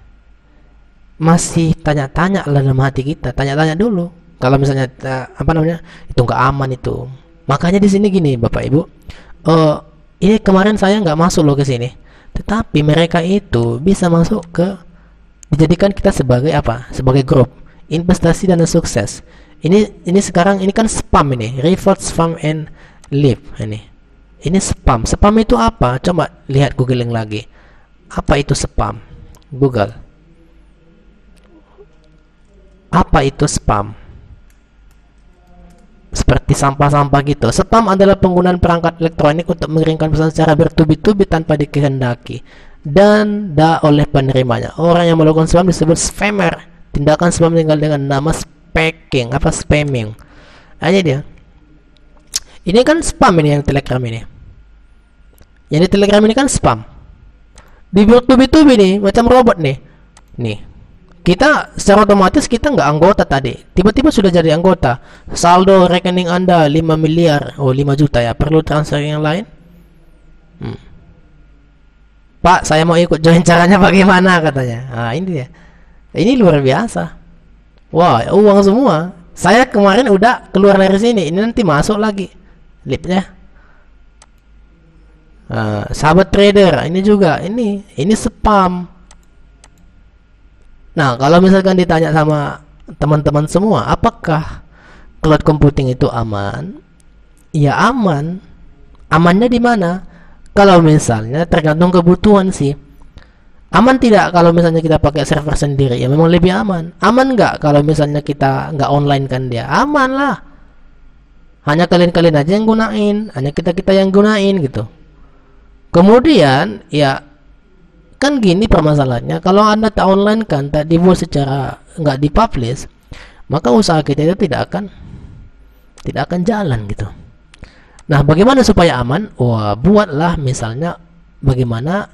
Masih tanya-tanya lah dalam hati kita, tanya-tanya dulu. Kalau misalnya uh, apa namanya, itu nggak aman itu. Makanya di sini gini, Bapak Ibu, uh, ini kemarin saya nggak masuk loh ke sini, tetapi mereka itu bisa masuk ke, dijadikan kita sebagai apa? Sebagai grup investasi dana sukses. Ini ini sekarang ini kan spam ini, revert spam and leave ini. Ini spam. Spam itu apa? Coba lihat googling lagi. Apa itu spam? Google. Apa itu spam? Seperti sampah-sampah gitu. Spam adalah penggunaan perangkat elektronik untuk mengirimkan pesan secara bertubi-tubi tanpa dikehendaki dan da oleh penerimanya. Orang yang melakukan spam disebut spammer. Tindakan spam tinggal dengan nama spamming, apa spamming. Hanya dia. Ini kan spam ini yang Telegram ini. Yang di Telegram ini kan spam. Di bertubi-tubi nih, macam robot nih. Nih. Kita secara otomatis kita nggak anggota tadi, tiba-tiba sudah jadi anggota. Saldo rekening Anda lima miliar, oh lima juta ya, perlu transfer yang lain? Hmm. Pak, saya mau ikut join, caranya bagaimana katanya. Nah, ini dia. Ini luar biasa. Wah, uang semua. Saya kemarin udah keluar dari sini, ini nanti masuk lagi. Lipnya. Nah, sahabat trader, ini juga, ini ini spam. Nah, kalau misalkan ditanya sama teman-teman semua, apakah cloud computing itu aman? Ya aman. Amannya di mana? Kalau misalnya tergantung kebutuhan sih. Aman tidak kalau misalnya kita pakai server sendiri? Ya memang lebih aman. Aman nggak kalau misalnya kita nggak online kan dia? Aman lah. Hanya kalian-kalian aja yang gunain, hanya kita-kita yang gunain gitu. Kemudian ya kan gini permasalahannya, kalau Anda tak online kan, tak dibuat secara nggak dipublish, maka usaha kita itu tidak akan tidak akan jalan gitu. Nah, bagaimana supaya aman? Wah, buatlah misalnya bagaimana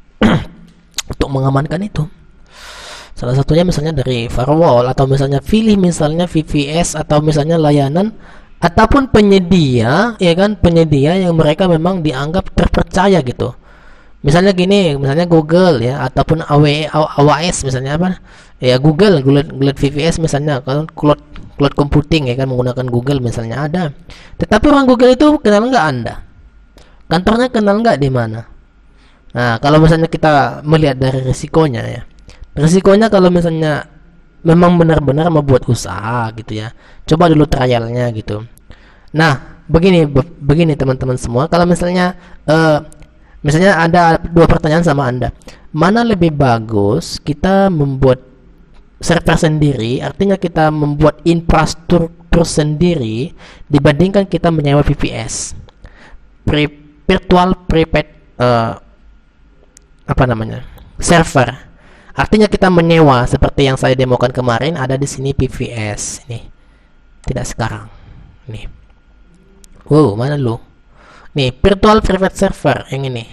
untuk mengamankan itu. Salah satunya misalnya dari firewall, atau misalnya pilih misalnya V P S, atau misalnya layanan ataupun penyedia, ya kan, penyedia yang mereka memang dianggap terpercaya gitu. Misalnya gini, misalnya Google ya, ataupun A W S misalnya apa? Ya Google, Google, Google V P S misalnya, kalau cloud cloud computing ya kan, menggunakan Google misalnya ada. Tetapi orang Google itu kenal nggak Anda? Kantornya kenal nggak di mana? Nah, kalau misalnya kita melihat dari risikonya ya, risikonya kalau misalnya memang benar-benar mau buat usaha gitu ya, coba dulu trialnya gitu. Nah, begini begini teman-teman semua, kalau misalnya uh, misalnya ada dua pertanyaan sama Anda, mana lebih bagus kita membuat server sendiri, artinya kita membuat infrastruktur sendiri, dibandingkan kita menyewa V P S, Pre virtual private uh, apa namanya, server. Artinya kita menyewa seperti yang saya demokan kemarin, ada di sini V P S ini, tidak sekarang nih. Wow, mana lu? Nih, virtual private server yang ini.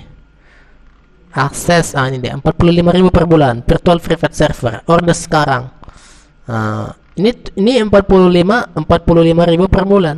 Akses, ah ini dia, empat puluh lima ribu per bulan, virtual private server. Order sekarang. Uh, ini ini empat puluh lima ribu per bulan.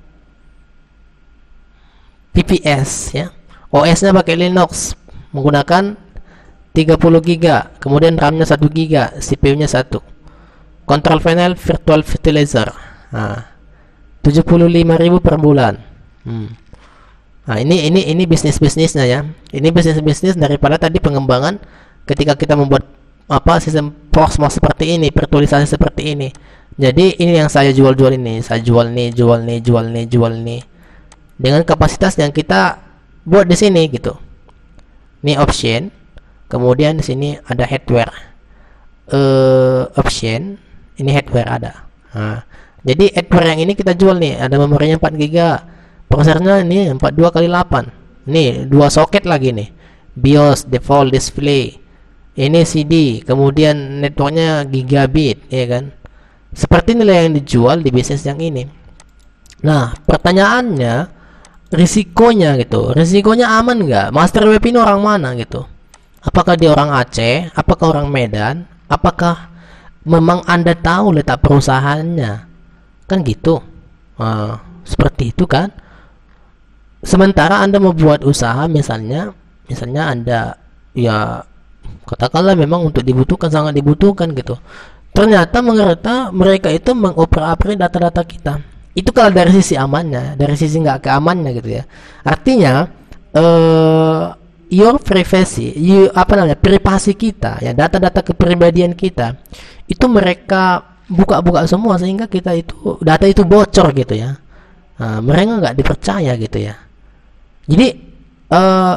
V P S ya. O S-nya pakai Linux, menggunakan tiga puluh giga, kemudian RAM-nya satu giga, C P U-nya satu. Control panel virtual virtualizer. Nah, tujuh puluh lima ribu per bulan. Hmm. Nah, ini ini ini bisnis-bisnisnya ya. Ini bisnis-bisnis daripada tadi pengembangan ketika kita membuat apa sistem Proxmox seperti ini, virtualisasi seperti ini. Jadi ini yang saya jual-jual ini, saya jual nih, jual nih, jual nih, jual nih. Dengan kapasitas yang kita buat di sini gitu. Ini option. Kemudian di sini ada hardware. Uh, option, ini hardware ada. Nah, jadi hardware yang ini kita jual nih, ada memorinya empat giga. Prosesornya ini empat puluh dua kali delapan. Nih, dua soket lagi nih. BIOS, default display. Ini C D, kemudian networknya gigabit, ya kan? Seperti nilai yang dijual di bisnis yang ini. Nah, pertanyaannya, risikonya gitu. Risikonya aman nggak? Master web ini orang mana gitu? Apakah dia orang Aceh? Apakah orang Medan? Apakah memang Anda tahu letak perusahaannya? Kan gitu. Nah, seperti itu kan. Sementara Anda membuat usaha, misalnya, misalnya Anda ya katakanlah memang untuk dibutuhkan, sangat dibutuhkan gitu. Ternyata mengerti mereka itu mengoper-aperin data-data kita. Itu kalau dari sisi amannya, dari sisi nggak keamannya gitu ya. Artinya uh, your privacy, you, apa namanya, privasi kita ya, data-data kepribadian kita itu mereka buka-buka semua sehingga kita itu data itu bocor gitu ya. Nah, mereka nggak dipercaya gitu ya. Jadi uh,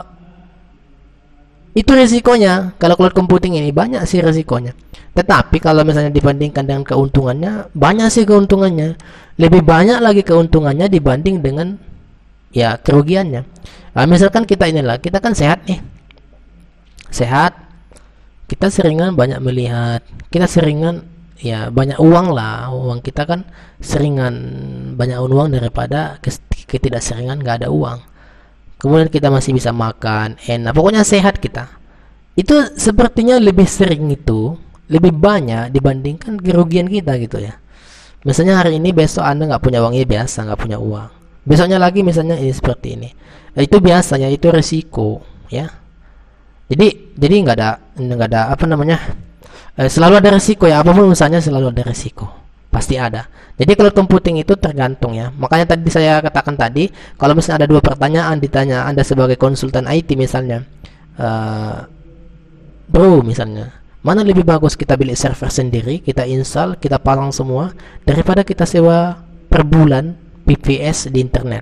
itu risikonya. Kalau cloud computing ini banyak sih risikonya. Tetapi kalau misalnya dibandingkan dengan keuntungannya, banyak sih keuntungannya. Lebih banyak lagi keuntungannya dibanding dengan ya kerugiannya. Nah, misalkan kita inilah, kita kan sehat nih. Sehat. Kita seringan banyak melihat. Kita seringan ya banyak uang lah. Uang kita kan seringan banyak uang daripada ketidakseringan nggak ada uang. Kemudian kita masih bisa makan, enak. Pokoknya sehat kita. Itu sepertinya lebih sering itu, lebih banyak dibandingkan kerugian kita gitu ya. Misalnya hari ini, besok Anda nggak punya uang, ya biasa nggak punya uang. Besoknya lagi misalnya ini seperti ini. Nah, itu biasanya itu resiko ya. Jadi jadi nggak ada nggak ada apa namanya eh, selalu ada resiko ya, apapun usahanya selalu ada resiko, pasti ada. Jadi kalau computing itu tergantung ya. Makanya tadi saya katakan tadi, kalau misalnya ada dua pertanyaan ditanya Anda sebagai konsultan I T misalnya, uh, bro misalnya, mana lebih bagus kita beli server sendiri, kita install, kita pasang semua, daripada kita sewa per bulan P P S di internet?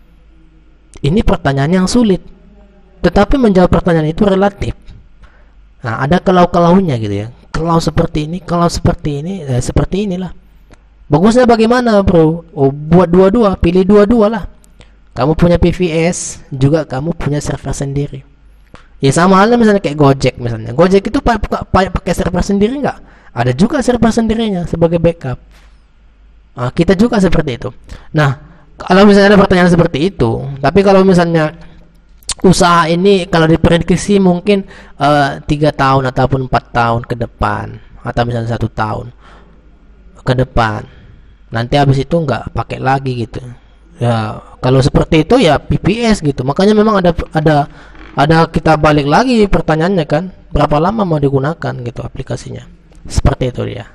Ini pertanyaan yang sulit, tetapi menjawab pertanyaan itu relatif. Nah, ada kalau-kalaunya gitu ya. Kalau seperti ini, kalau seperti ini, eh, seperti inilah. Bagusnya bagaimana bro? Oh, buat dua-dua, pilih dua-dua lah. Kamu punya P V S, juga kamu punya server sendiri. Ya sama halnya misalnya kayak Gojek misalnya. Gojek itu pakai server sendiri nggak? Ada juga server sendirinya sebagai backup. Nah, kita juga seperti itu. Nah, kalau misalnya ada pertanyaan seperti itu, tapi kalau misalnya usaha ini kalau diprediksi mungkin uh, tiga tahun ataupun empat tahun ke depan, atau misalnya satu tahun ke depan, nanti habis itu nggak pakai lagi gitu ya. Kalau seperti itu ya P P S gitu. Makanya memang ada ada ada kita balik lagi pertanyaannya kan, berapa lama mau digunakan gitu aplikasinya. Seperti itu dia.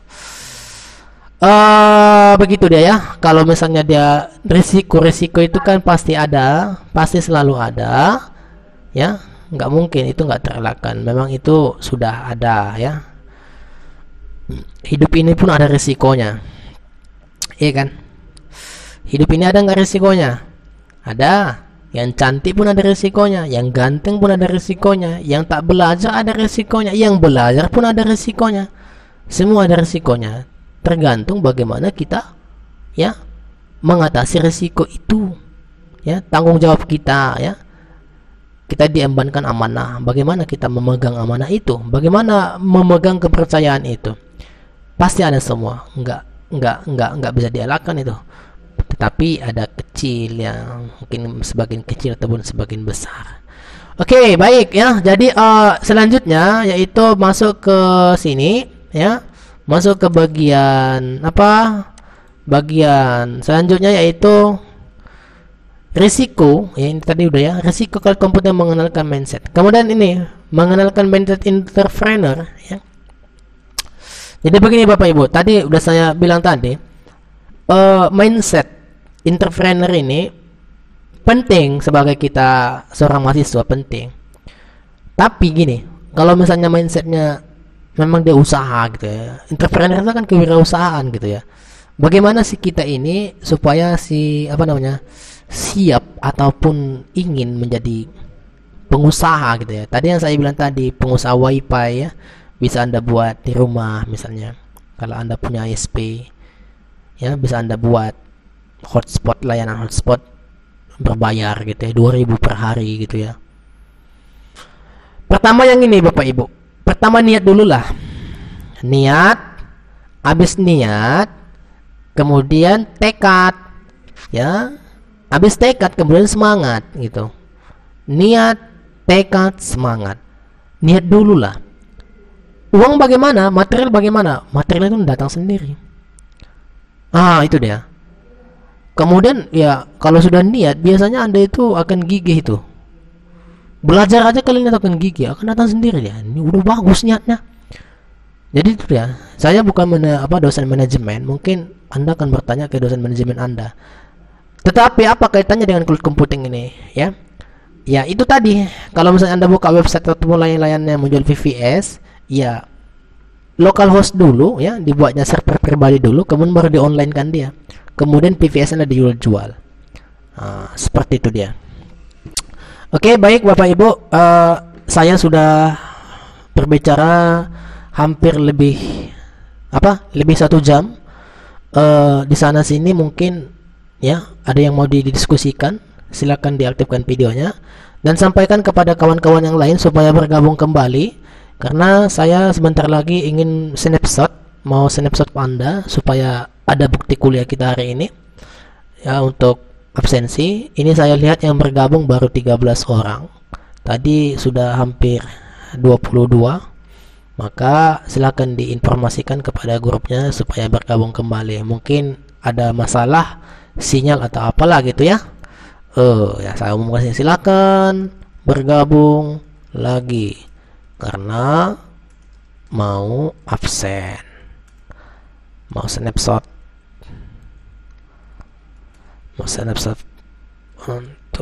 Uh, begitu dia ya. Kalau misalnya dia risiko-risiko itu kan pasti ada, pasti selalu ada ya, nggak mungkin itu nggak terelakkan. Memang itu sudah ada ya. Hidup ini pun ada risikonya, iya kan? Hidup ini ada nggak risikonya? Ada. Yang cantik pun ada risikonya, yang ganteng pun ada risikonya, yang tak belajar ada risikonya, yang belajar pun ada risikonya. Semua ada risikonya. Tergantung bagaimana kita ya mengatasi risiko itu. Ya, tanggung jawab kita ya. Kita diembankan amanah. Bagaimana kita memegang amanah itu? Bagaimana memegang kepercayaan itu? Pasti ada semua, nggak nggak nggak nggak bisa dielakkan itu. Tetapi ada kecil yang mungkin sebagian kecil ataupun sebagian besar. Oke, okay, baik ya. Jadi uh, selanjutnya yaitu masuk ke sini ya, masuk ke bagian apa? Bagian selanjutnya yaitu risiko. Ya, ini tadi udah ya. Risiko kalau komputer mengenalkan mindset. Kemudian ini mengenalkan mindset entrepreneur ya. Jadi begini Bapak Ibu, tadi udah saya bilang tadi, uh, mindset entrepreneur ini penting sebagai kita seorang mahasiswa, penting. Tapi gini, kalau misalnya mindsetnya memang dia usaha gitu ya, entrepreneur itu kan kewirausahaan gitu ya. Bagaimana sih kita ini supaya si apa namanya siap ataupun ingin menjadi pengusaha gitu ya. Tadi yang saya bilang tadi, pengusaha wifi ya. Bisa Anda buat di rumah misalnya. Kalau Anda punya I S P ya, bisa Anda buat hotspot, layanan hotspot berbayar gitu ya, dua ribu per hari gitu ya. Pertama yang ini Bapak Ibu. Pertama niat dulu lah. Niat, habis niat kemudian tekad, ya. Habis tekad kemudian semangat gitu. Niat, tekad, semangat. Niat dulu lah. Uang bagaimana? Material bagaimana? Material itu datang sendiri. Ah, itu dia. Kemudian ya kalau sudah niat, biasanya Anda itu akan gigih itu. Belajar aja kalian akan gigih, akan datang sendiri ya. Ini udah bagus niatnya. Jadi itu ya. Saya bukan mana, apa dosen manajemen. Mungkin Anda akan bertanya ke dosen manajemen Anda. Tetapi apa kaitannya dengan cloud computing ini, ya? Ya itu tadi. Kalau misalnya Anda buka website atau layan-layan yang menjual V V S, ya local host dulu, ya, dibuatnya server pribadi dulu, kemudian baru di online kan dia. Kemudian P V S-nya dijual-jual. Nah, seperti itu dia. Oke, baik Bapak Ibu, uh, saya sudah berbicara hampir lebih apa? Lebih satu jam. Uh, di sana sini mungkin ya ada yang mau didiskusikan, silakan diaktifkan videonya dan sampaikan kepada kawan-kawan yang lain supaya bergabung kembali, karena saya sebentar lagi ingin snapshot, mau snapshot Anda supaya ada bukti kuliah kita hari ini ya. Untuk absensi ini saya lihat yang bergabung baru tiga belas orang, tadi sudah hampir dua puluh dua, maka silakan diinformasikan kepada grupnya supaya bergabung kembali. Mungkin ada masalah sinyal atau apalah gitu ya. Oh ya, saya umumkan, silakan bergabung lagi karena mau absen, mau snapshot, mau snapshot untuk